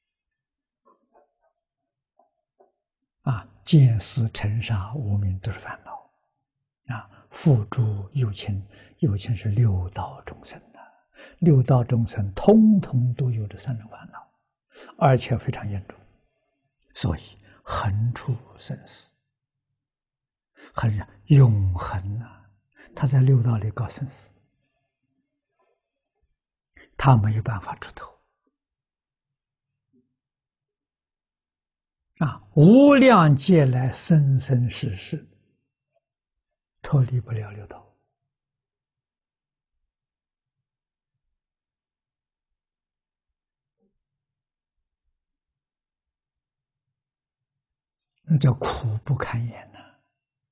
啊，见思尘沙无明都是烦恼啊。付诸有情，有情是六道众生的，六道众生通通都有这三种烦恼，而且非常严重，所以恒出生死，很永恒啊。他在六道里搞生死，他没有办法出头啊！无量劫来生生世世，脱离不了六道。那叫苦不堪言呐、啊！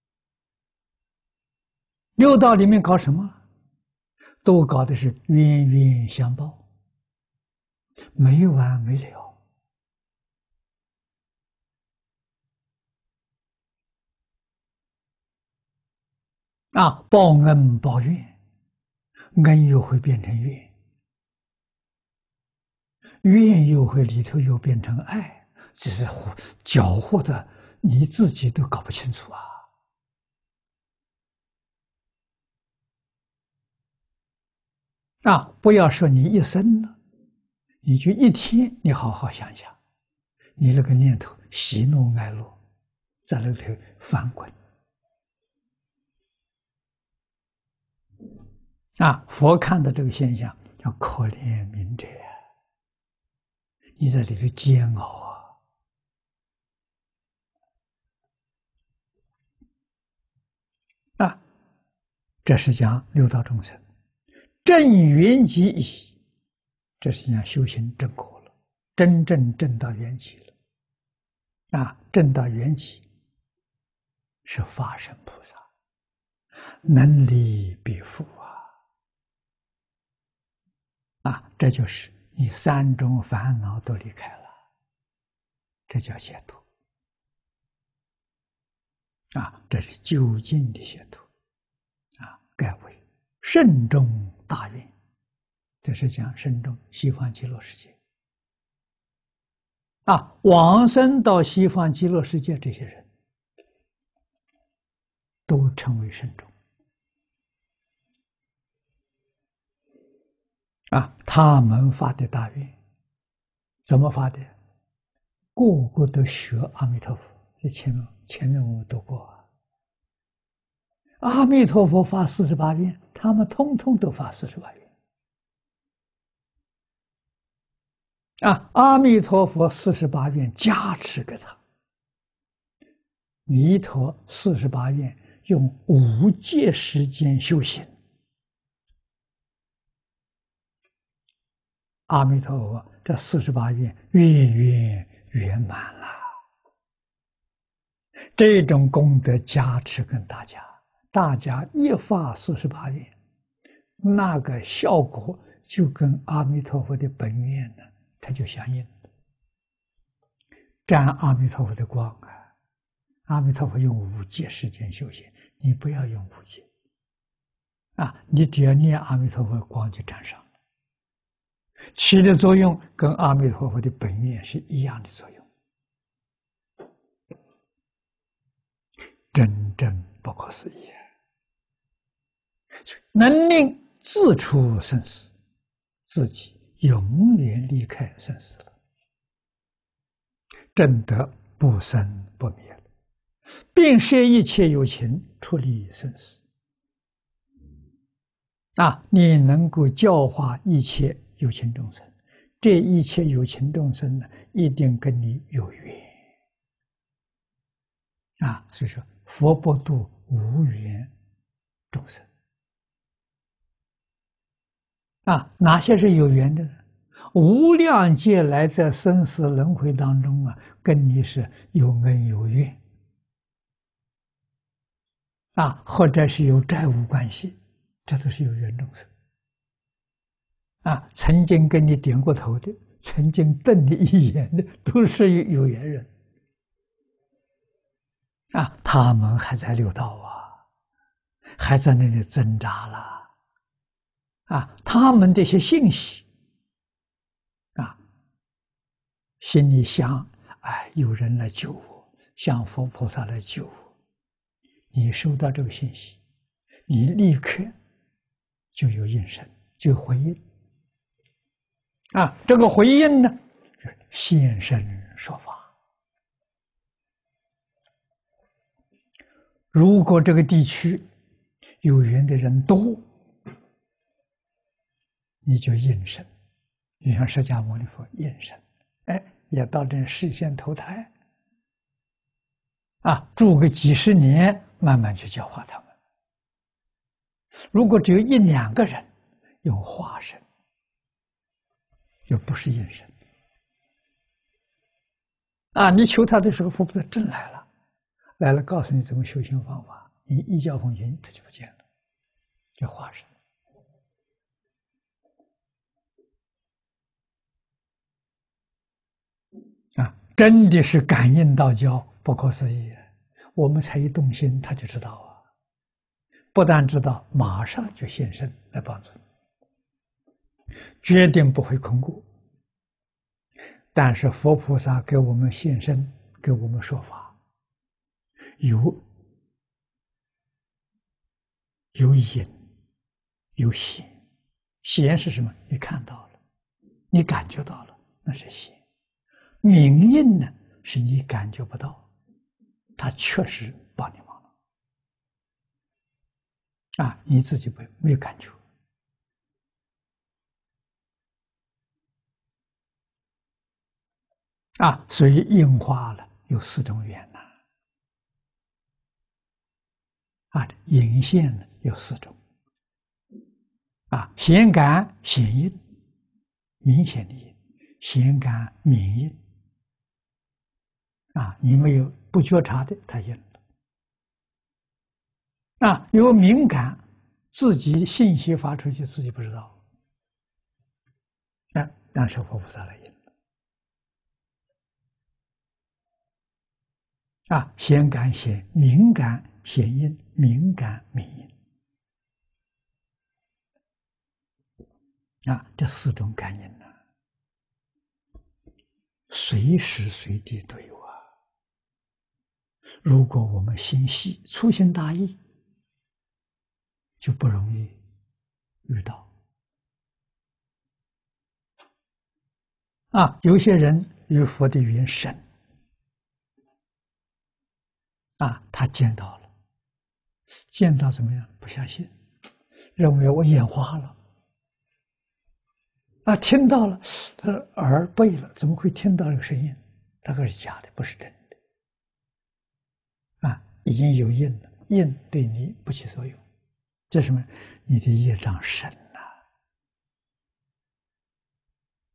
六道里面搞什么？都搞的是冤冤相报，没完没了啊！报恩报怨，恩又会变成怨，怨又会里头又变成爱，这是搅和的，你自己都搞不清楚啊！啊，不要说你一生了，你就一天，你好好想想，你那个念头喜怒哀乐在那头翻滚啊！佛看到这个现象，叫可怜悯者，你在里头煎熬啊！啊，这是讲六道众生正圆寂矣，这是讲修行正果了，真正证到圆寂了啊！证到圆寂是法身菩萨，能离彼缚啊！啊，这就是你三种烦恼都离开了，这叫解脱啊！这是究竟的解脱啊！盖为慎重大愿，这是讲慎重西方极乐世界啊！往生到西方极乐世界，这些人都称为慎重啊！他们发的大愿怎么发的？个个都学阿弥陀佛，这前面前面我们读过啊。阿弥陀佛发四十八愿，他们通通都发四十八愿啊！阿弥陀佛四十八愿加持给他，弥陀四十八愿用无界时间修行。 阿弥陀佛这四十八愿愿愿圆满了。这种功德加持跟大家，大家一发四十八愿，那个效果就跟阿弥陀佛的本愿呢，它就相应。沾阿弥陀佛的光啊！阿弥陀佛用五戒世间修行，你不要用五戒啊！你只要念阿弥陀佛，光就沾上了，起的作用跟阿弥陀佛的本愿是一样的作用，真正不可思议，能令自出生死，自己永远离开生死了，证得不生不灭了，并摄一切有情出离生死。啊，你能够教化一切有情众生，这一切有情众生呢，一定跟你有缘。啊，所以说佛不度无缘众生。啊，哪些是有缘的呢？无量劫来在生死轮回当中啊，跟你是有恩有怨，啊，或者是有债务关系，这都是有缘众生。啊，曾经跟你点过头的，曾经瞪你一眼的，都是有缘人。啊，他们还在六道啊，还在那里挣扎了。啊，他们这些信息，啊，心里想，哎，有人来救我，向佛菩萨来救我。你收到这个信息，你立刻就有应声，就有回应。啊，这个回应呢，是现身说法。如果这个地区有缘的人多，你就应声，你像释迦牟尼佛应声，哎，也到这视线投胎，啊，住个几十年，慢慢去教化他们。如果只有一两个人，用化身，又不是应声。啊，你求他的时候，佛菩萨真来了，来了，告诉你怎么修行方法，你一教奉行，他就不见了，叫化身。啊，真的是感应道交，不可思议。我们才一动心，他就知道啊，不但知道，马上就现身来帮助你，决定不会空过。但是佛菩萨给我们现身，给我们说法，有有隐，有显。显是什么？你看到了，你感觉到了，那是显。明印呢，是你感觉不到，他确实帮你忙了，啊，你自己不没有感觉。啊，所以应化了有四种缘呐，啊，隐现呢有四种，啊，显感显印，明显的印，显感明印。啊，你没有不觉察的，它印了。啊，有敏感，自己信息发出去，自己不知道。啊，但是佛菩萨来印了。啊，显感显敏感显印，敏感明印。啊，这四种感应呢，随时随地都有啊。如果我们心细、粗心大意，就不容易遇到。啊，有些人与佛的缘深，啊，他见到了，见到怎么样？不相信，认为我眼花了。啊，听到了，他耳背了，怎么会听到这个声音？大概是假的，不是真的。啊，已经有印了，印对你不起作用，这是什么？你的业障深了。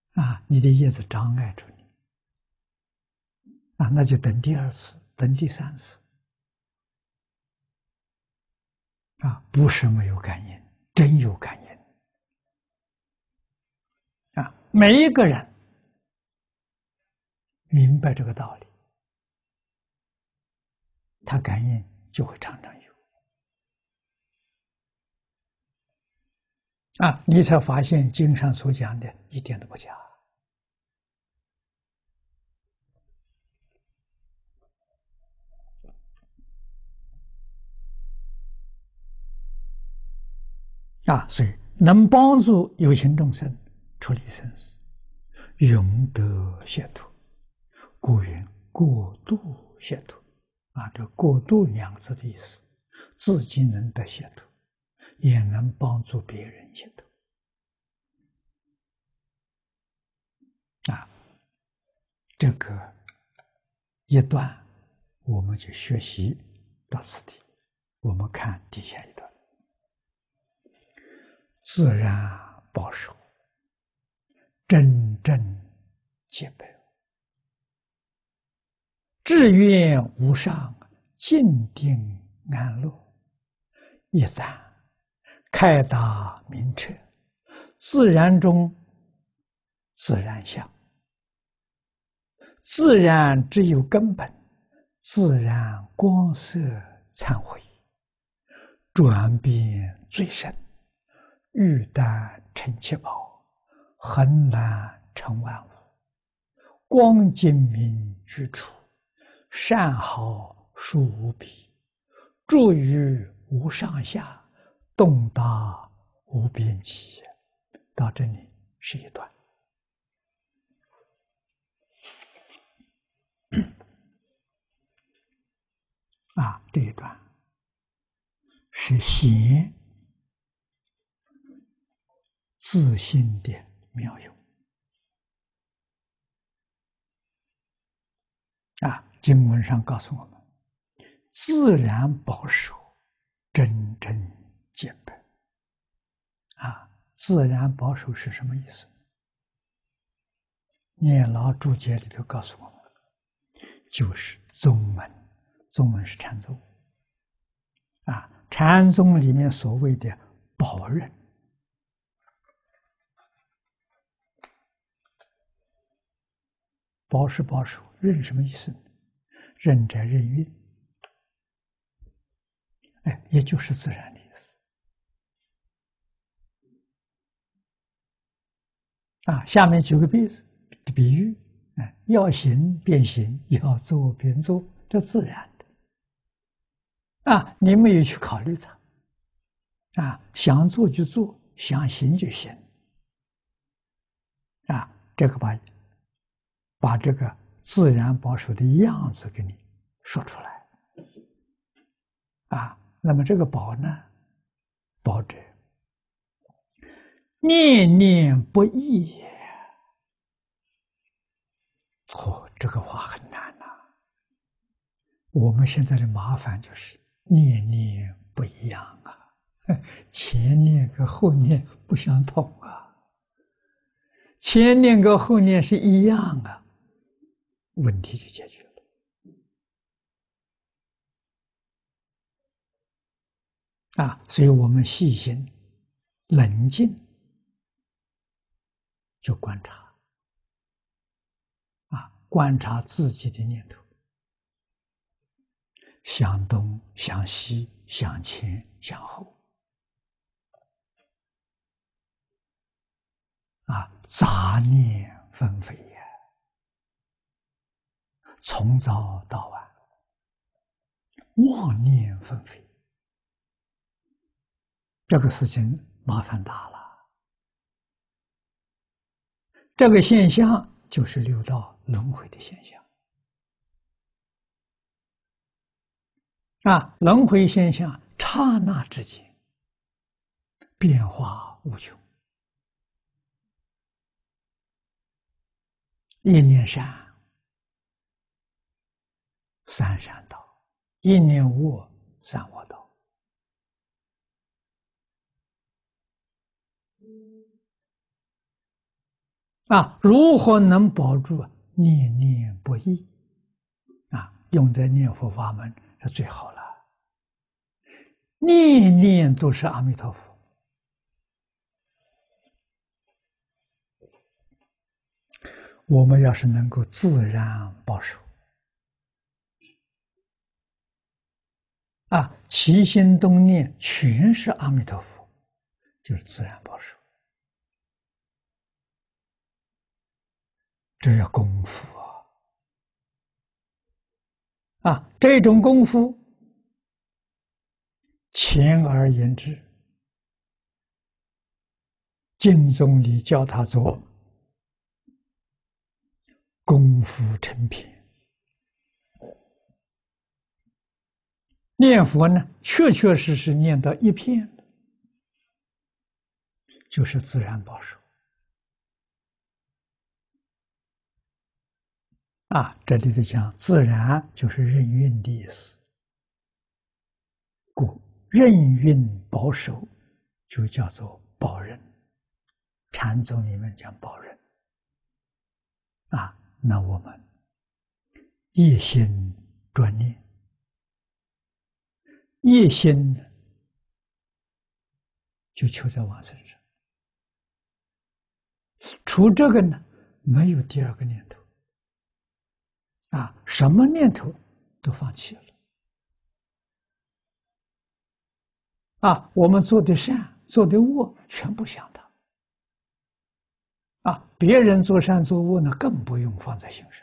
啊，你的业子障碍住你，啊，那就等第二次，等第三次，啊，不是没有感应，真有感应，啊，每一个人明白这个道理，他感应就会常常有，啊，你才发现经上所讲的一点都不假。啊，所以能帮助有情众生处理生死，永得解脱，故云过度解脱。啊，这“过度”两个字的意思，自己能得解脱，也能帮助别人解脱。啊，这个一段我们就学习到此地。我们看底下一段。自然保守，真正戒备，志愿无上，静定安乐。一旦开达明彻，自然中自然相，自然只有根本，自然光色忏悔，转变最深。欲但成七宝，恒难成万物。光精明居处，善好殊无比。住于无上下，动达无边际。到这里是一段。啊，这一段是显自性的妙用。啊，经文上告诉我们，自然保守，真正戒备。啊，自然保守是什么意思？念老注解里头告诉我们，就是宗门，宗门是禅宗。啊，禅宗里面所谓的保任。保是保守，任什么意思？任者任运，哎，也就是自然的意思。啊，下面举个例子比喻，哎，要行便行，要做便做，这自然的。啊，你没有去考虑它，啊，想做就做，想行就行。啊，这个把把这个自然保守的样子给你说出来。啊，那么这个保呢，保者念念不异也。哦，这个话很难呐、啊。我们现在的麻烦就是念念不一样啊，前念跟后念不相同啊，前念跟后念是一样啊，问题就解决了。啊，所以我们细心、冷静，就观察，啊，观察自己的念头，向东、向西、向前、向后，啊，杂念纷飞呀，从早到晚，妄念纷飞，这个事情麻烦大了。这个现象就是六道轮回的现象。啊，轮回现象刹那之间变化无穷，一念善，三善道；一念恶，三恶道。 啊，如何能保住念念不异？啊，用在念佛法门是最好了，念念都是阿弥陀佛。我们要是能够自然保守，啊，起心动念全是阿弥陀佛，就是自然保守。这要功夫啊！啊，这种功夫，简而言之，经宗里教他做功夫成片。念佛呢，确确实实念到一片，就是自然保守。啊，这里头讲自然就是任运的意思，故任运保守就叫做保任。禅宗里面讲保任。啊，那我们一心专念，一心就求在往生上，除这个呢，没有第二个念头。啊，什么念头都放弃了。啊，我们做的善、做的恶，全部想他。啊，别人做善做恶呢，更不用放在心上。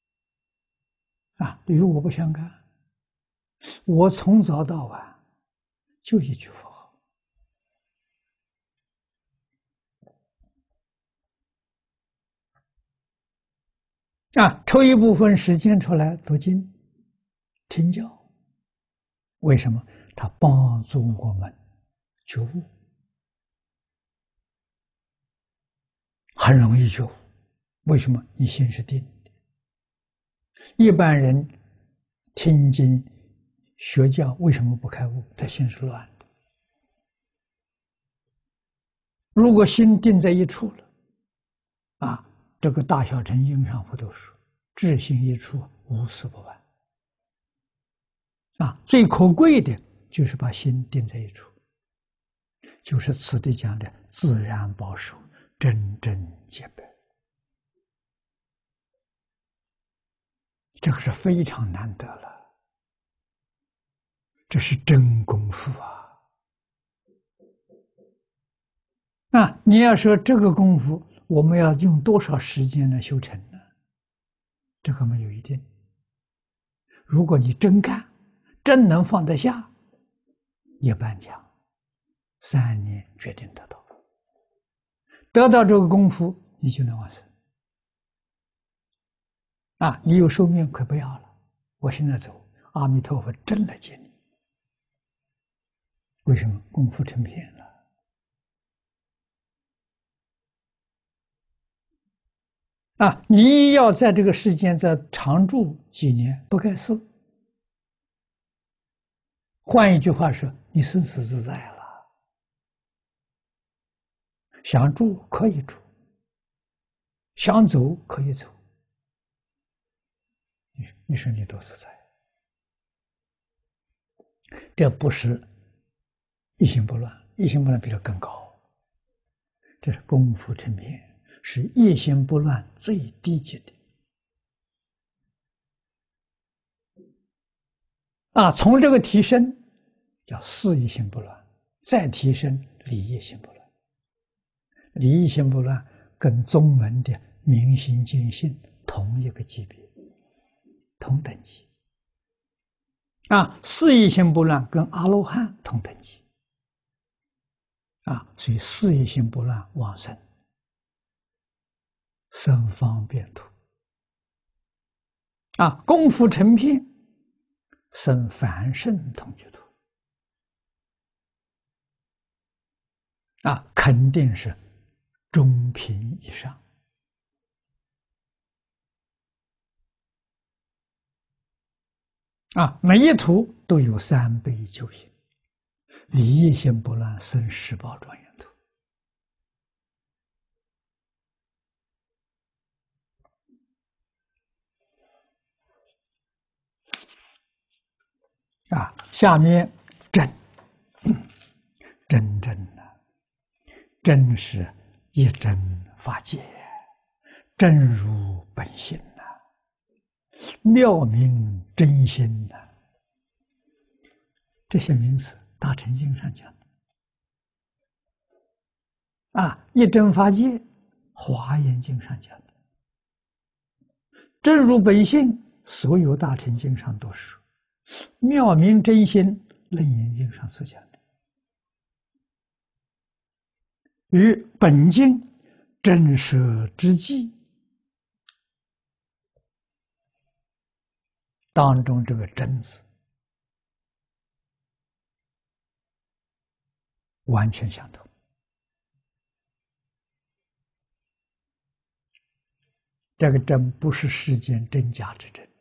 啊，与我不相干。我从早到晚就一句佛号。啊，抽一部分时间出来读经、听教，为什么？它帮助我们觉悟，很容易觉悟。为什么？你心是定的。一般人听经学教为什么不开悟？他心是乱的。如果心定在一处了，啊，这个大小乘经上佛都说，至心一处，无事不办。啊，最可贵的就是把心定在一处，就是此地讲的自然保守，真正结白。这个是非常难得了，这是真功夫啊！啊，你要说这个功夫，我们要用多少时间来修成呢？这个没有一定。如果你真干，真能放得下，一般讲，三年决定得到。得到这个功夫，你就能往生。啊，你有寿命可不要了，我现在走，阿弥陀佛真来接你。为什么？功夫成片了。啊，你要在这个世间再长住几年，不该死。换一句话说，你生死自在了，想住可以住，想走可以走。你你说你多自在？这不是一心不乱，一心不乱比这更高。这是功夫成片，是一心不乱最低级的。啊，从这个提升叫事一心不乱，再提升理一心不乱。理一心不乱跟宗门的明心见性同一个级别，同等级。啊，事一心不乱跟阿罗汉同等级。啊，所以事一心不乱往生，生方便土。啊，功夫成片，生凡圣同居土。啊，肯定是中品以上。啊，每一土都有三倍救行，理一心不乱生十宝庄严土。 啊，下面真真正的真是一真法界，真如本性呐，妙明真心呐。这些名词，《大乘经》上讲的啊，一真法界，《华严经》上讲的，真如本性，所有大乘经上都是妙明真心，《楞严经》上所讲的，与本经真实之际当中这个真字完全相同。这个真不是世间真假之真，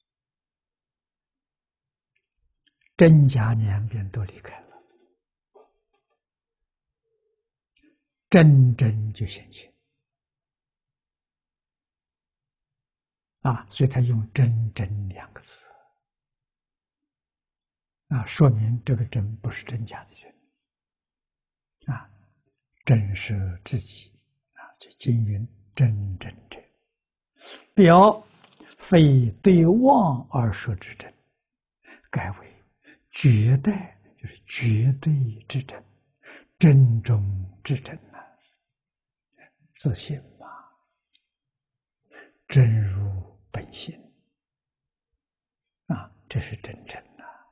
真假两边都离开了，真真就现前啊！所以他用“真真”两个字啊，说明这个真不是真假的真啊，真实之极啊，就经云真真者，表非对妄而说之真，改为绝代，就是绝对之真，真中之真呐、啊，自信嘛，真如本性啊，这是真正呐、啊，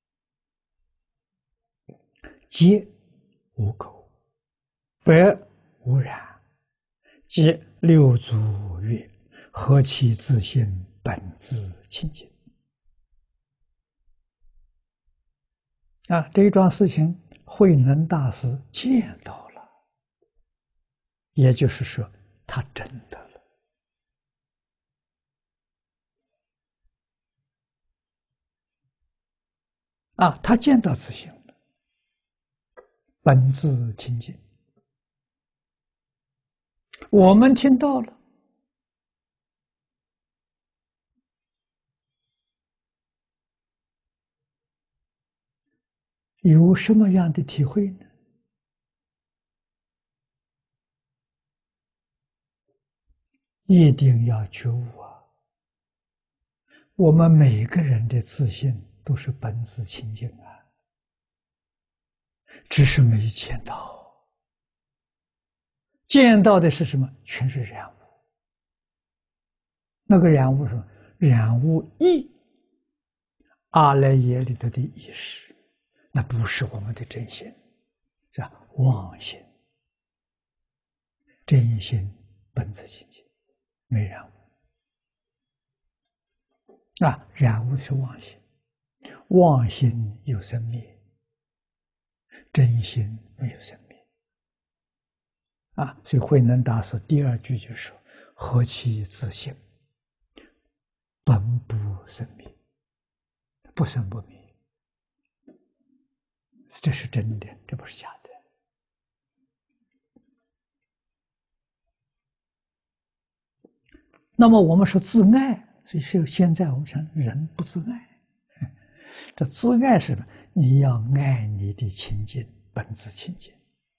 皆无垢，白无染，即六祖曰：“何其自性本自清净。”啊，这一桩事情，慧能大师见到了，也就是说，他真的了。啊，他见到自性了，本自清净。我们听到了，有什么样的体会呢？一定要觉悟啊！我们每个人的自信都是本自清净啊，只是没见到。见到的是什么？全是染污。那个染污是什么？染污意，阿赖耶里头的意识，那不是我们的真心，是吧？妄心。真心本自清净，没染污。啊，染污的是妄心，妄心有生灭，真心没有生灭。啊，所以慧能大师第二句就说：“何其自性，本不生灭，不生不灭。”这是真的，这不是假的。那么我们说自爱，所以说现在我们想人不自爱，这自爱是什么？你要爱你的清净，本自清净。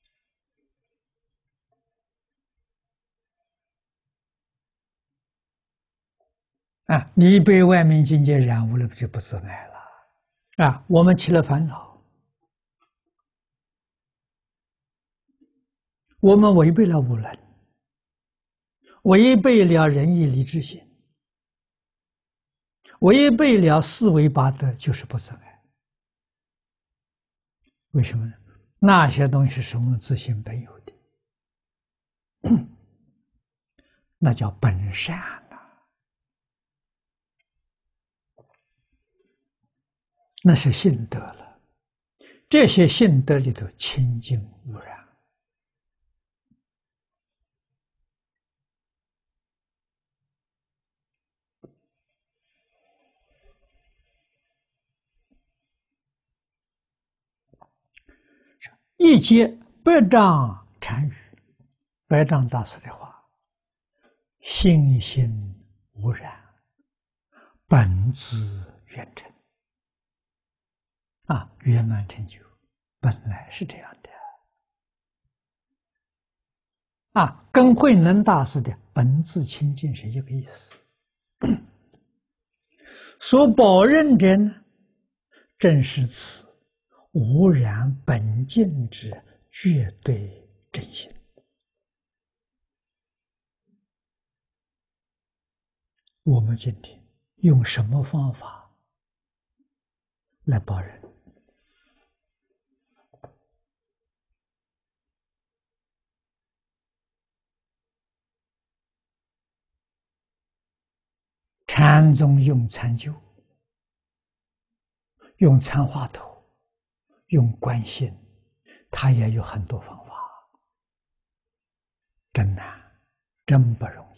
啊，你被外面境界染污了，不就不自爱了？啊，我们起了烦恼，我们违背了五伦，违背了仁义礼智信，违背了四维八德，就是不自爱。为什么呢？那些东西是我们自性本有的，那叫本善呐、啊，那是性德了。这些性德里头清净无染。一节百丈禅语，百丈大师的话：“心性无染，本自圆成。” 啊，圆满成就本来是这样的啊，跟慧能大师的本自清净是一个意思。所保任者呢，正是此无染本净之绝对真心。我们今天用什么方法来保人？禅宗用禅灸，用参话头，用观心，他也有很多方法，真难，真不容易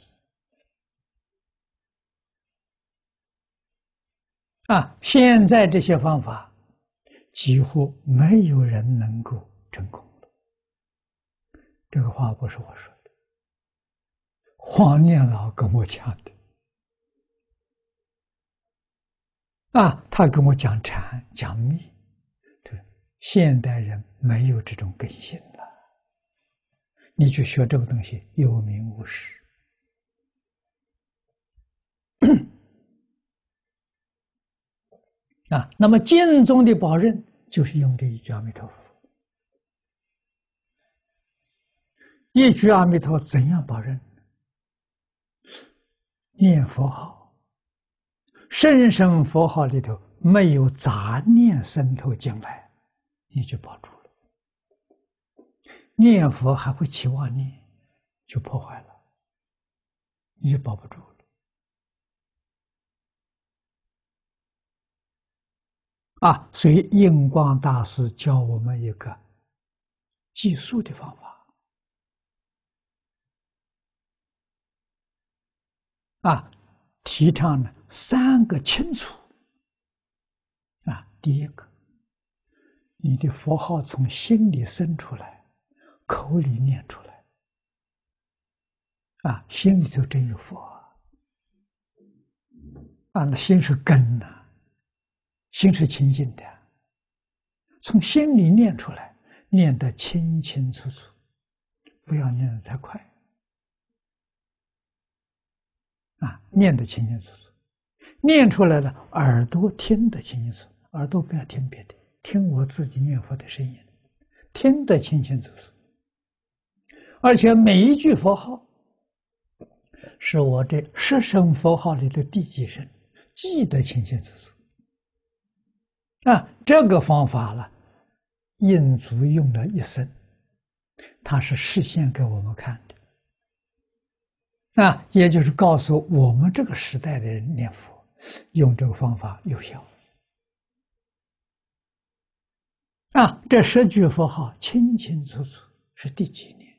啊！现在这些方法几乎没有人能够成功了。这个话不是我说的，黄念老跟我讲的啊，他跟我讲禅讲密，对，现代人没有这种根性了。你去学这个东西有名无实啊。那么净宗的保任就是用这一句阿弥陀佛。一句阿弥陀怎样保任？念佛号，声声佛号里头没有杂念渗透进来，你就保住了。念佛还会起妄念，就破坏了，你就保不住了。啊，所以印光大师教我们一个计数的方法。啊，提倡呢三个清楚。啊，第一个，你的佛号从心里生出来，口里念出来。啊，心里头真有佛啊！啊，那心是根呐、啊，心是清净的，从心里念出来，念得清清楚楚，不要念得太快。啊，念得清清楚楚，念出来了，耳朵听得清清楚楚，耳朵不要听别的，听我自己念佛的声音，听得清清楚楚。而且每一句佛号，是我这十声佛号里的第几声，记得清清楚楚。啊，这个方法了，印祖用了一生，他是示现给我们看的。啊，也就是告诉我们这个时代的人念佛，用这个方法有效。啊，这十句佛号清清楚楚是第几年？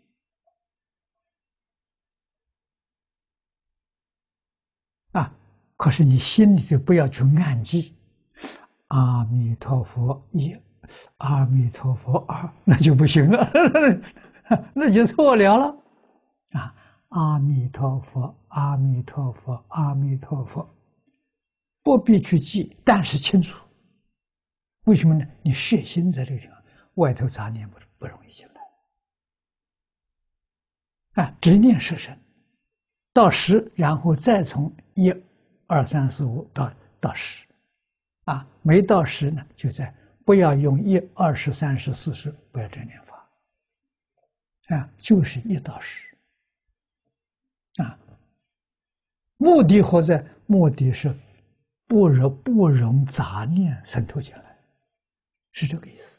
啊，可是你心里头不要去暗记，阿弥陀佛一，阿弥陀佛二，那就不行了，那就错了了。啊。阿弥陀佛，阿弥陀佛，阿弥陀佛，不必去记，但是清楚。为什么呢？你摄心在这个地方，外头杂念不不容易进来。啊，只念十声，到十，然后再从一、二、三、四、五到到十，啊，没到十呢，就在不要用一、二十、三十、四十，不要这念法。啊，就是一到十。啊，目的何在？目的是不容不容杂念渗透进来，是这个意思。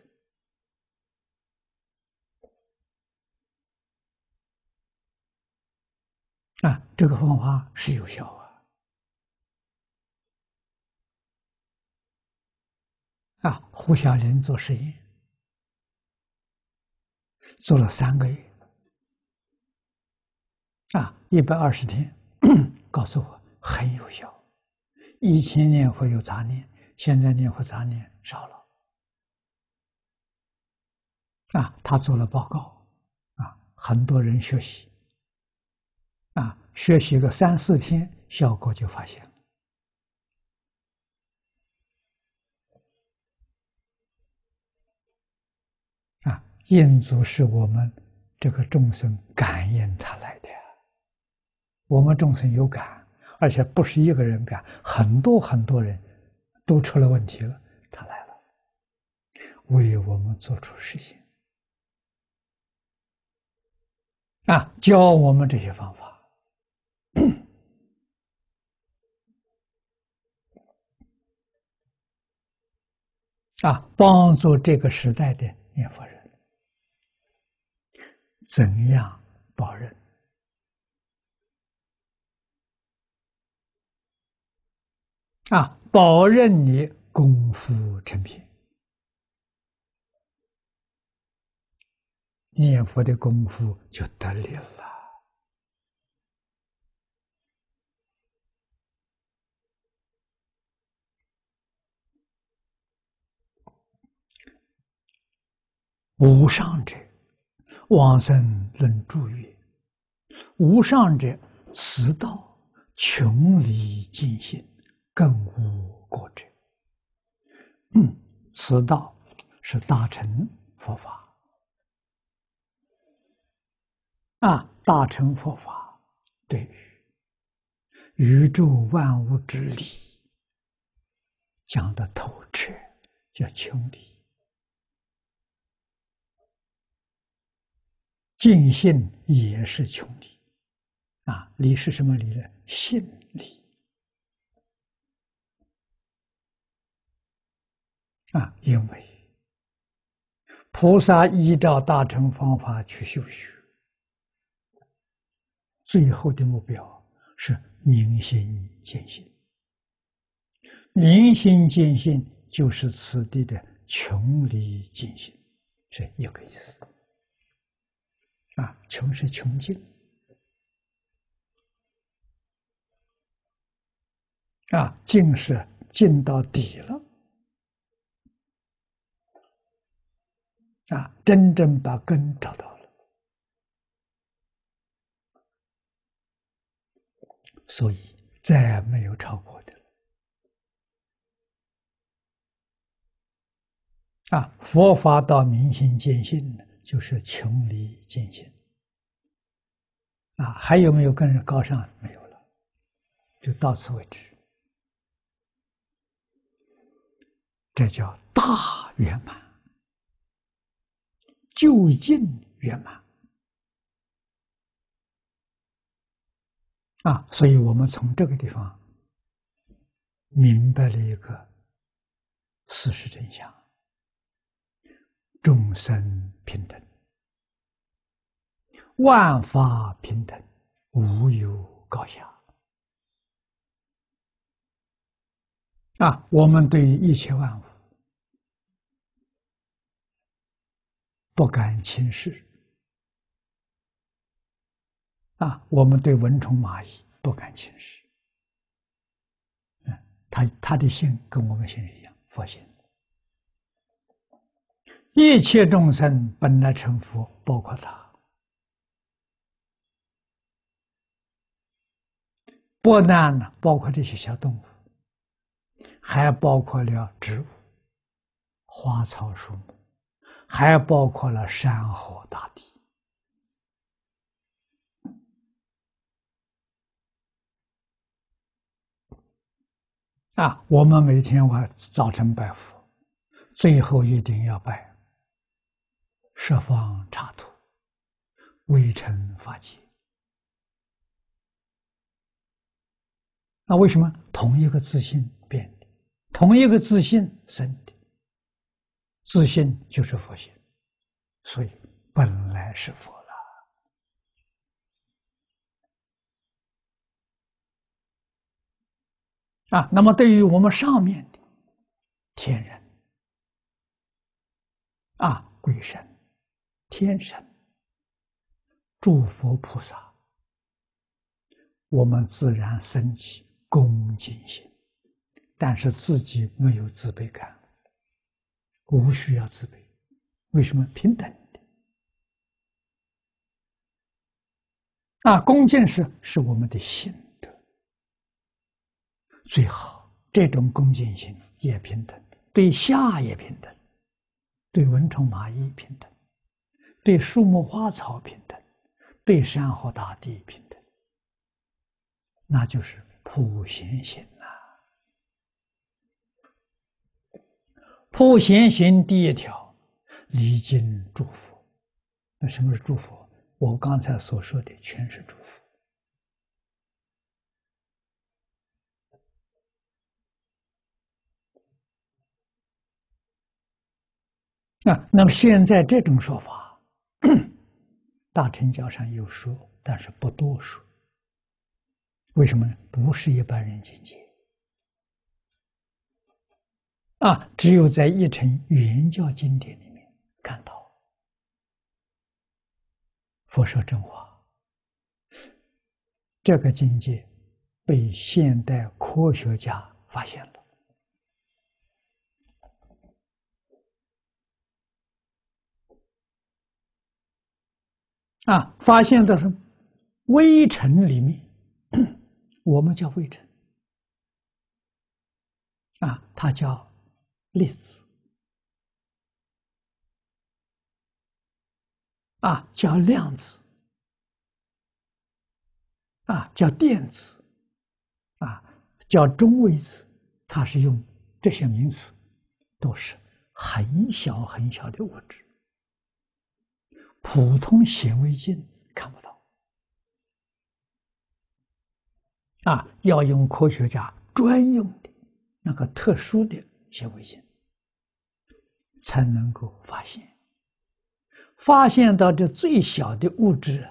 啊，这个方法是有效啊！啊，胡小林做实验，做了三个月，啊，一百二十天，告诉我很有效。以前念佛有杂念，现在念佛杂念少了。啊，他做了报告，啊，很多人学习，啊，学习个三四天，效果就发现了。 印祖是我们这个众生感应他来的，我们众生有感，而且不是一个人感，很多很多人都出了问题了，他来了，为我们做出实现啊，教我们这些方法。啊，帮助这个时代的念佛人怎样报任啊？保任你功夫成品，念佛的功夫就得力了。无上者，往生论注曰：无上者，此道穷理尽性，更无过者。嗯，此道是大乘佛法啊，大乘佛法对于宇宙万物之理讲得透彻，叫穷理。尽性也是穷理啊，理是什么理呢？性理啊，因为菩萨依照大乘方法去修学，最后的目标是明心见性。明心见性就是此地的穷理尽性，是一个意思。啊，穷是穷尽，啊，尽是尽到底了，啊，真正把根找到了，所以再没有超过的了。啊，佛法到明心见性呢，就是穷理见性。啊，还有没有更高尚？没有了，就到此为止。这叫大圆满，究竟圆满。啊，所以我们从这个地方明白了一个事实真相：众生平等。万法平等，无有高下。啊，我们对一切万物不敢轻视。啊，我们对蚊虫蚂蚁不敢轻视。嗯，他他的心跟我们心一样，佛心。一切众生本来成佛，包括他。不但呢，包括这些小动物，还包括了植物、花草树木，还包括了山河大地。啊，我们每天晚早晨拜佛，最后一定要拜十方刹土、微尘法界。那为什么同一个自信变的，同一个自信生的？自信就是佛性，所以本来是佛了。啊，那么对于我们上面的天人、啊鬼神、天神、诸佛菩萨，我们自然升起恭敬心，但是自己没有自卑感，无需要自卑。为什么？平等的。啊，恭敬是是我们的心德，最好这种恭敬心也平等，对下也平等，对蚊虫蚂蚁平等。 对树木花草平等，对山河大地平等，那就是普贤行啊！普贤行第一条，礼敬诸佛。那什么是诸佛？我刚才所说的全是诸佛。啊，那么现在这种说法，大乘教上有说，但是不多说。为什么呢？不是一般人境界啊，只有在一乘原教经典里面看到。佛说真话，这个境界被现代科学家发现了。啊，发现的是微尘里面，我们叫微尘，啊，它叫粒子，啊，叫量子，啊，叫电子，啊，叫中微子，它是用这些名词，都是很小很小的物质，普通显微镜看不到，啊，要用科学家专用的那个特殊的显微镜才能够发现，发现到这最小的物质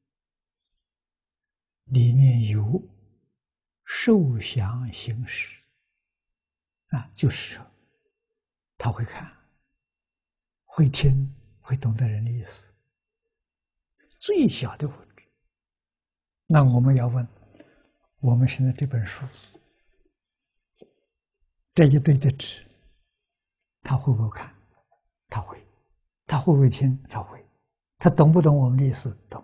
里面有受想行识，啊，就是说他会看、会听、会懂得人的意思，最小的物质。那我们要问，我们现在这本书，这一堆的纸，他会不会看？他会。他会不会听？他会。他懂不懂我们的意思？懂。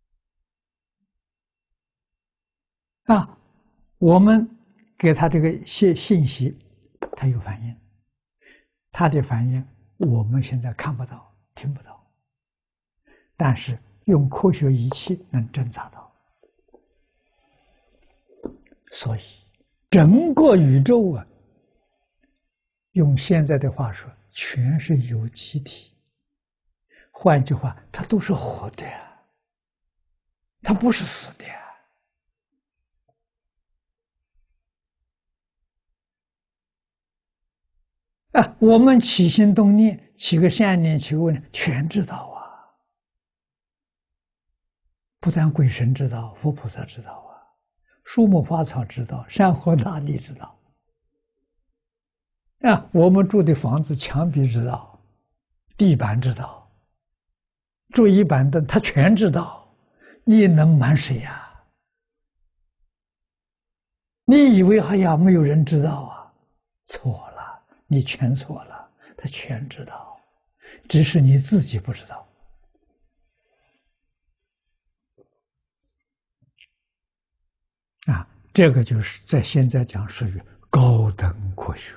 啊，我们给他这个信信息，他有反应。他的反应我们现在看不到、听不到，但是用科学仪器能侦察到。所以，整个宇宙啊，用现在的话说，全是有机体。换句话，它都是活的，它不是死的。啊，我们起心动念，起个善念，起个恶念，全知道啊。不但鬼神知道，佛菩萨知道啊，树木花草知道，山河大地知道。啊，我们住的房子墙壁知道，地板知道。桌椅板凳，他全知道，你能瞒谁呀？你以为哎呀没有人知道啊？错了，你全错了，他全知道，只是你自己不知道。啊，这个就是在现在讲属于高等科学。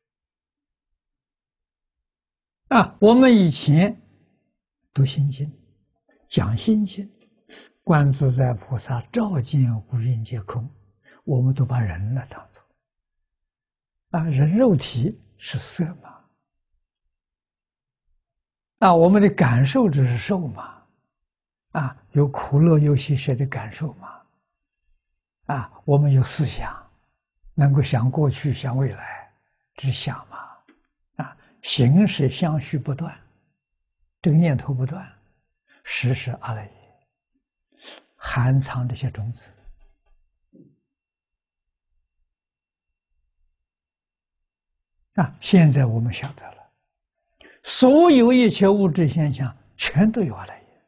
啊，我们以前读心经，讲心经，观自在菩萨照见五蕴皆空，我们都把人来当作啊，人肉体是色嘛，啊，我们的感受只是受嘛，啊，有苦乐有喜舍的感受嘛，啊，我们有思想，能够想过去想未来，只想嘛，啊，行是相续不断，这个念头不断。实是阿赖耶，含藏这些种子。啊，现在我们晓得了，所有一切物质现象全都有阿赖耶。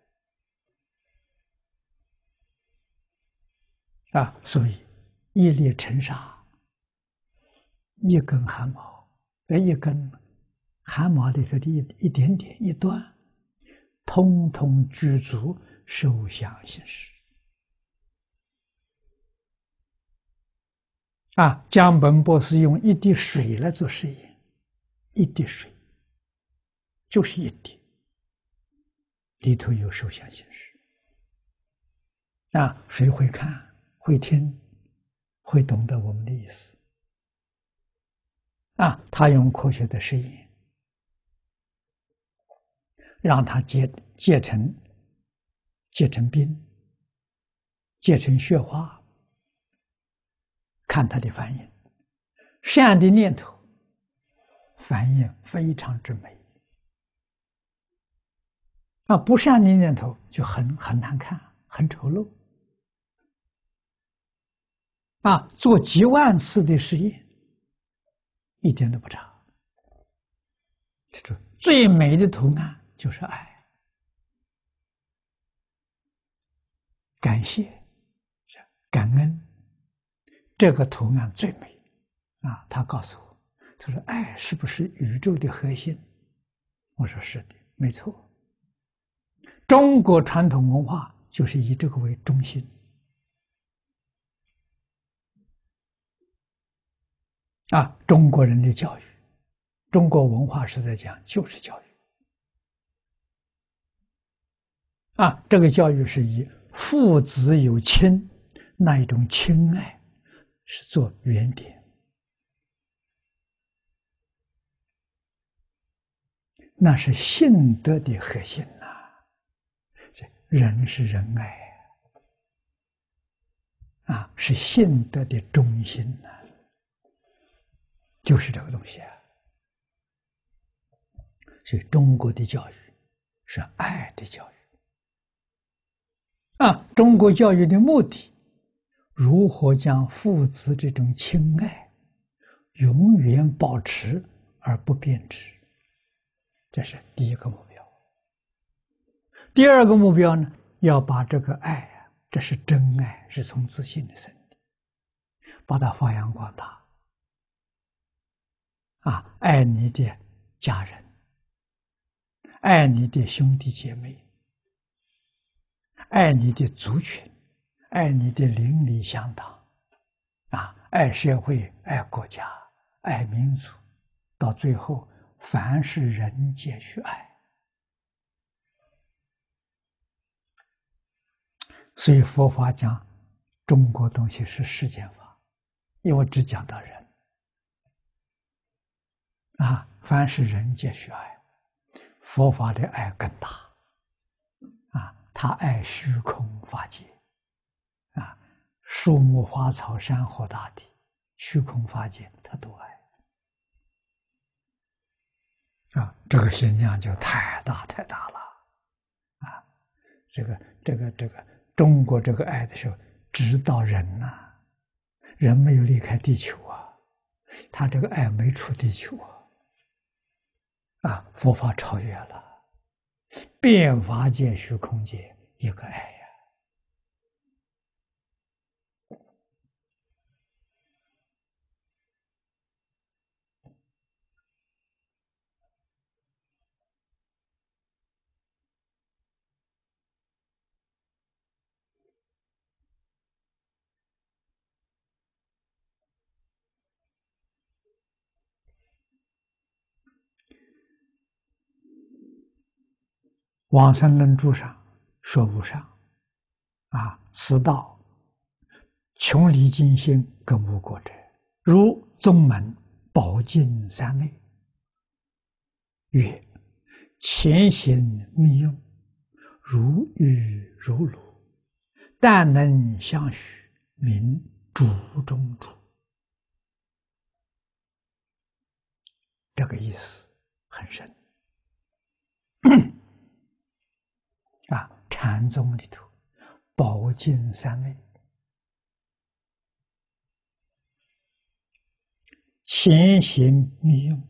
啊，所以一粒尘沙，一根汗毛，呃，一根汗毛里头的一一点点一段。通通具足受想行识。啊，江本博士用一滴水来做实验，一滴水就是一滴， 里头有受想行识。啊，谁会看、会听、会懂得我们的意思？啊，他用科学的实验，让他结结成结成冰，结成雪花，看他的反应。善的念头反应非常之美，啊，不善的念头就很很难看，很丑陋。啊，做几万次的实验，一点都不差。记住，最美的图案就是爱，感谢、感恩，这个图案最美。啊，他告诉我，他说：“爱是不是宇宙的核心？”我说：“是的，没错。中国传统文化就是以这个为中心。啊，中国人的教育，中国文化是在讲就是教育。啊，这个教育是以父子有亲那一种亲爱是做原点。那是性德的核心呐、啊，人是仁爱啊，是性德的中心呐、啊，就是这个东西啊。所以中国的教育是爱的教育啊，中国教育的目的，如何将父子这种亲爱永远保持而不变质。这是第一个目标。第二个目标呢，要把这个爱啊，这是真爱，是从自信的生的，把它发扬光大。啊，爱你的家人，爱你的兄弟姐妹，爱你的族群，爱你的邻里乡党，啊，爱社会，爱国家，爱民族，到最后，凡是人皆须爱。所以佛法讲中国东西是世间法，因为只讲到人啊，凡是人皆须爱。佛法的爱更大啊，他爱虚空法界啊，树木花草山河大地，虚空法界他都爱啊，这个心量就太大太大了啊，这个这个这个。中国这个爱的时候，直到人呐、啊，人没有离开地球啊，他这个爱没出地球啊，啊，佛法超越了，遍法界虚空界一个爱呀、往生论注上说无上啊，此道穷离尽心更无过者，如宗门宝镜三昧，曰：前行密用，如玉如炉，但能相许，名主中主。这个意思很深啊，禅宗里头宝镜三昧，前行密用，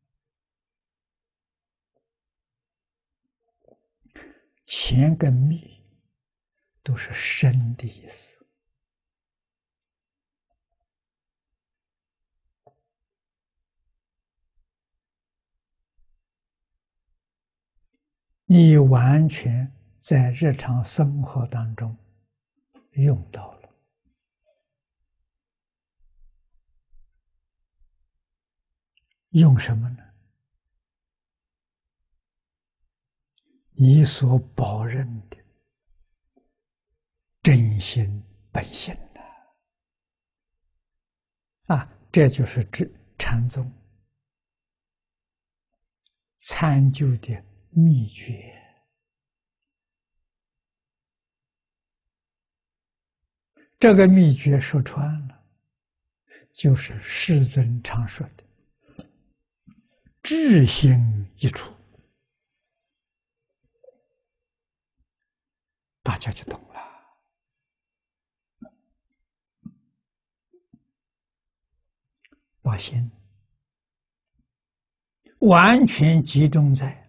前跟密都是深的意思。你完全在日常生活当中用到了，用什么呢？ 你所保任的真心本性的啊，这就是指禅宗参究的秘诀。这个秘诀说穿了，就是世尊常说的智心一处，大家就懂了。把心完全集中在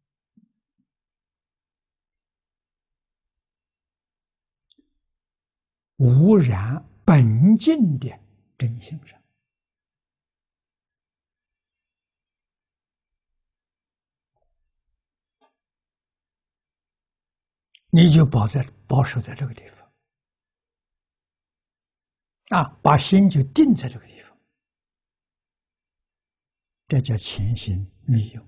无染本净的真性上，你就保在保守在这个地方啊，把心就定在这个地方，这叫潜心密用。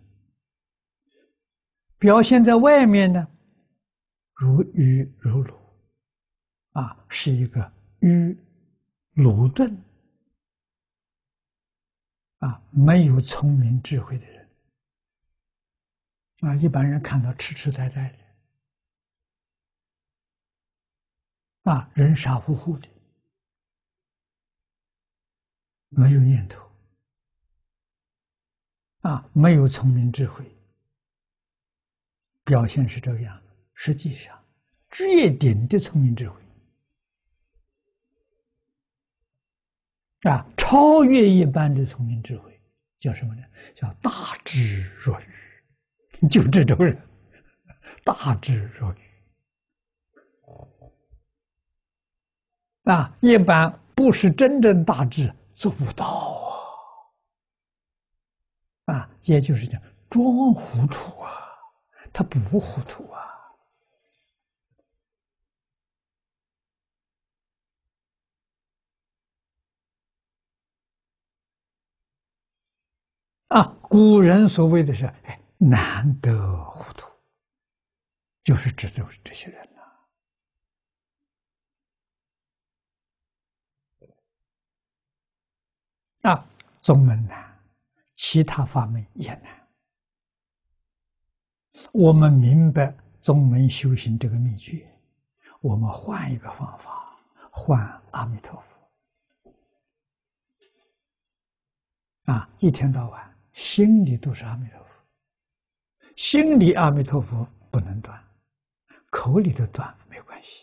表现在外面呢，如愚如鲁啊，是一个愚鲁钝啊，没有聪明智慧的人啊，一般人看到痴痴呆呆的啊，人傻乎乎的，没有念头啊，没有聪明智慧，表现是这个样子。实际上，绝顶的聪明智慧啊，超越一般的聪明智慧，叫什么呢？叫大智若愚，就这种人，大智若愚啊，一般不是真正大智做不到啊，啊，也就是讲装糊涂啊，他不糊涂啊。啊，古人所谓的是“哎，难得糊涂”，就是指就是这些人了。啊，宗门难，其他法门也难。我们明白宗门修行这个秘诀，我们换一个方法，换阿弥陀佛。啊，一天到晚心里都是阿弥陀佛，心里阿弥陀佛不能断，口里头断没关系。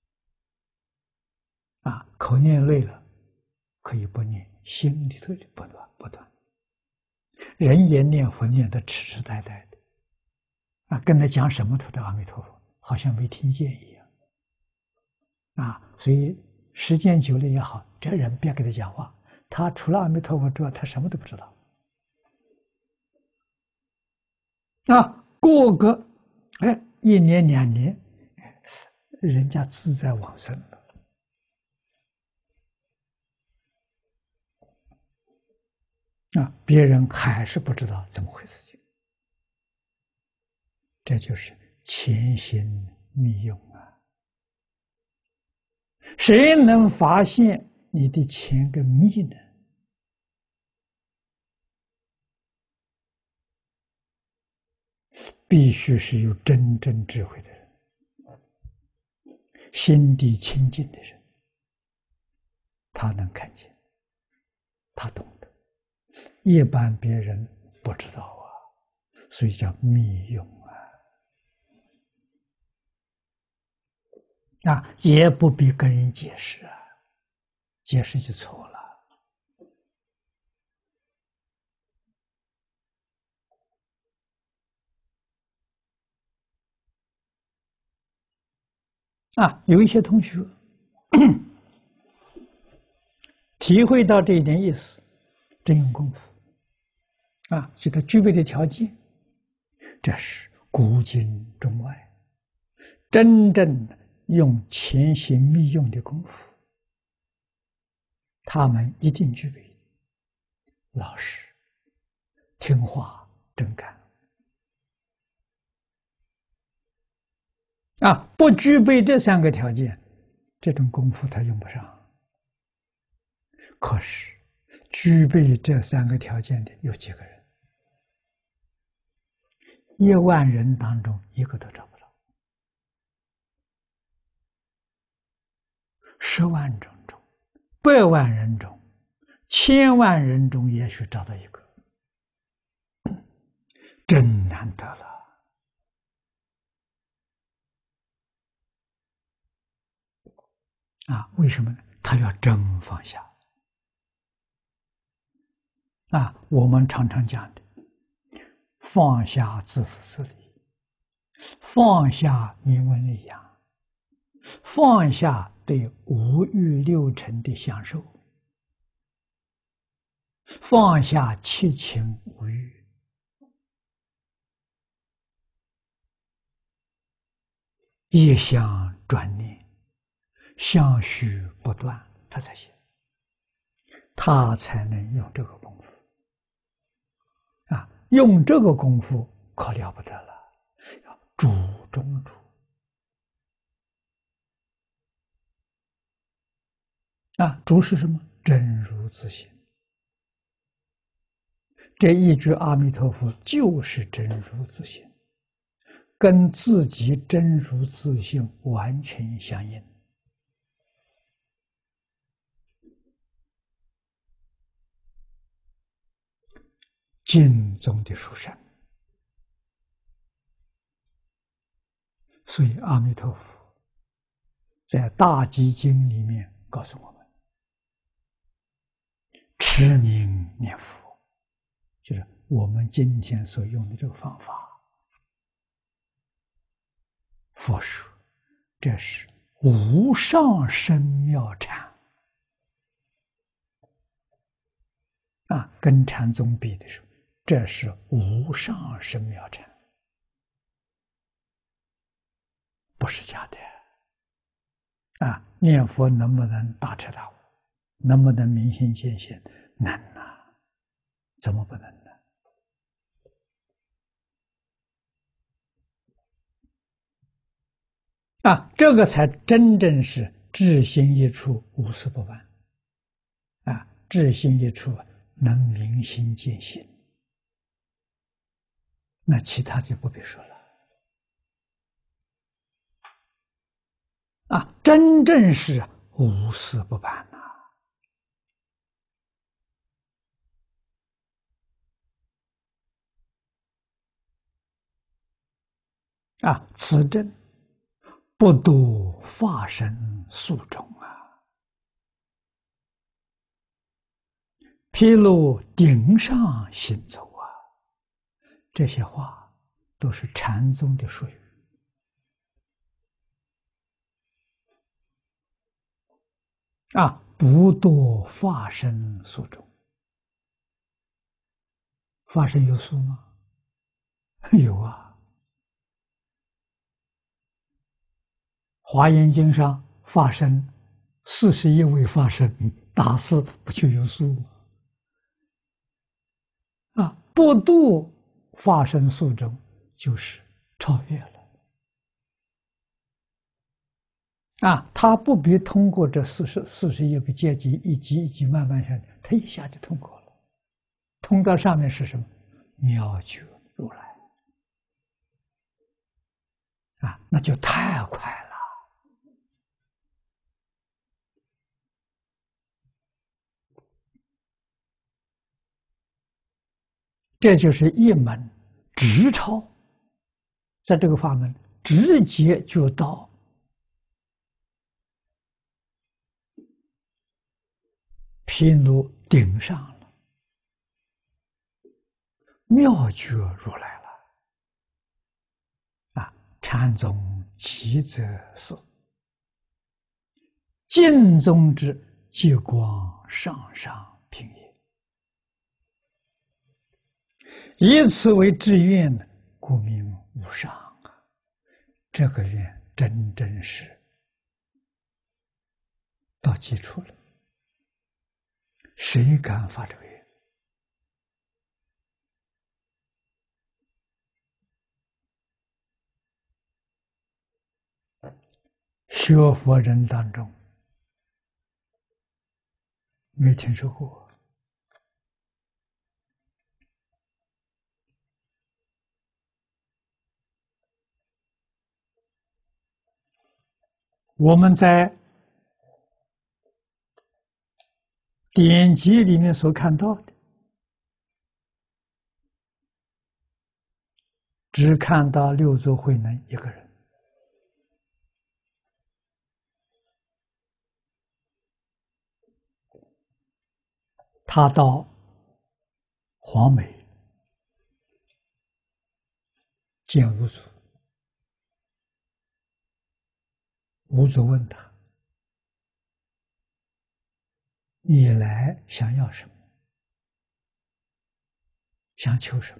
啊，口念累了可以不念，心里头就不断不断。人也念佛念得痴痴呆呆的，啊，跟他讲什么都的阿弥陀佛，好像没听见一样。啊，所以时间久了也好，这人别给他讲话，他除了阿弥陀佛之外，他什么都不知道。啊，过个哎一年两年，人家自在往生了。啊，别人还是不知道怎么回事情，这就是潜心密用啊！谁能发现你的潜跟密呢？必须是有真正智慧的人，心地清净的人，他能看见，他懂得。一般别人不知道啊，所以叫密用啊。啊，也不必跟人解释啊，解释就错了。啊，有一些同学体会到这一点意思，真用功夫啊，就他具备的条件，这是古今中外真正用潜心密用的功夫，他们一定具备老实、听话、真干啊，不具备这三个条件，这种功夫他用不上。可是，具备这三个条件的有几个人？一万人当中一个都找不到，十万人中、百万人中、千万人中，也许找到一个，真难得了。啊，为什么呢？他要真放下。啊，我们常常讲的，放下自私自利，放下名闻利养，放下对五欲六尘的享受，放下七情五欲，一想转念，相续不断，他才行，他才能用这个功夫。啊，用这个功夫可了不得了，要主中主。啊，主是什么？真如自性。这一句阿弥陀佛就是真如自性，跟自己真如自性完全相应。经中的殊胜。所以阿弥陀佛在大集经里面告诉我们，持名念佛，就是我们今天所用的这个方法。佛说这是无上深妙禅。啊，跟禅宗比的时候，这是无上深妙禅，不是假的。啊，念佛能不能大彻大悟，能不能明心见性？难呐，怎么不能呢？啊，这个才真正是至心一处，无事不办。啊，至心一处能明心见性，那其他就不必说了。啊，真正是无事不办呐！啊，此证不度化身宿中啊，披露顶上行走啊，这些话都是禅宗的术语。啊，不度化身宿中，化身有宿吗？有啊，《华严经》上化身四十一位化身大士，不就有宿吗？啊，不度化身宿中，就是超越了。啊，他不必通过这四十四十一个阶级，一级一级慢慢上，他一下就通过了。通到上面是什么？妙觉如来。啊，那就太快了。这就是一门直超，在这个法门直接就到毗卢顶上了，妙觉如来了。啊，禅宗极则是净宗之极光上上品也，以此为志愿，故名无上啊。这个愿真正是到基础了，谁敢发这个愿？ 学佛人当中没听说过。我们在典籍里面所看到的，只看到六祖慧能一个人。他到黄梅见五祖，五祖问他：“你来想要什么？想求什么？”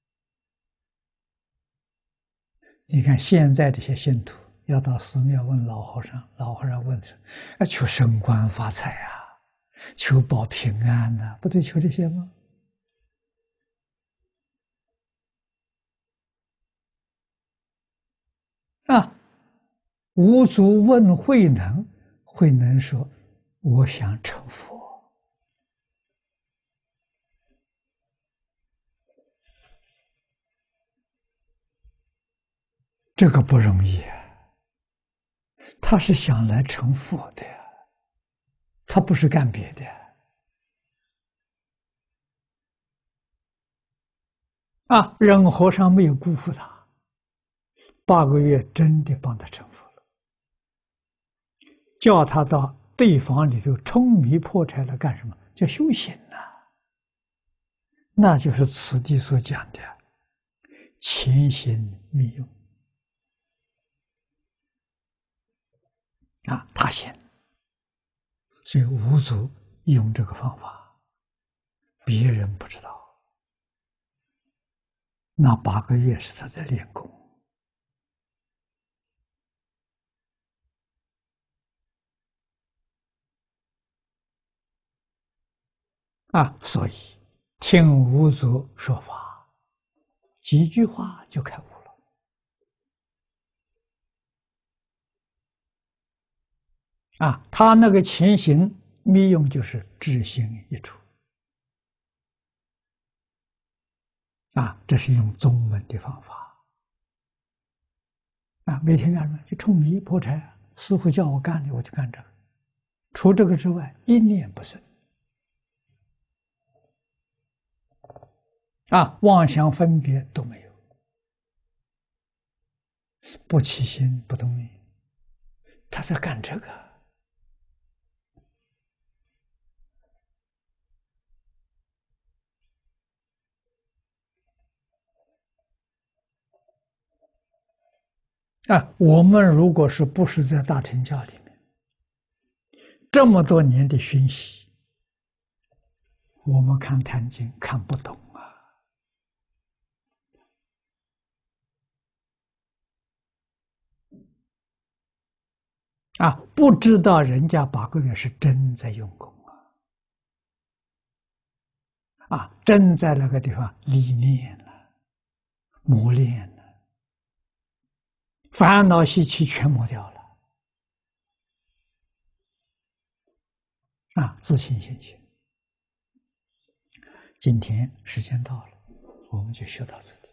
你看现在这些信徒要到寺庙问老和尚，老和尚问说：“啊，求升官发财啊，求保平安呐、啊，不得求这些吗？”啊，五祖问慧能，慧能说：“我想成佛。”这个不容易啊，他是想来成佛的呀，他不是干别的。啊，忍和尚没有辜负他，八个月真的帮他成佛了，叫他到对房里头冲迷破柴了干什么？叫修行呐、啊，那就是此地所讲的潜心密用啊，他行，所以五祖用这个方法，别人不知道。那八个月是他在练功啊，所以听五祖说法，几句话就开悟了啊。他那个潜行密用就是智心一处啊，这是用宗门的方法啊。每天干什么？就冲迷破柴，师父叫我干的，我就干这个。除这个之外，一念不生啊，妄想分别都没有，不起心不动念，他在干这个啊。我们如果是不是在大乘教里面这么多年的熏习，我们看坛经看不懂啊啊，不知道人家八个月是真在用功啊，啊，真在那个地方历练了、磨练了，烦恼习气全磨掉了啊，自信心性。今天时间到了，我们就学到这里。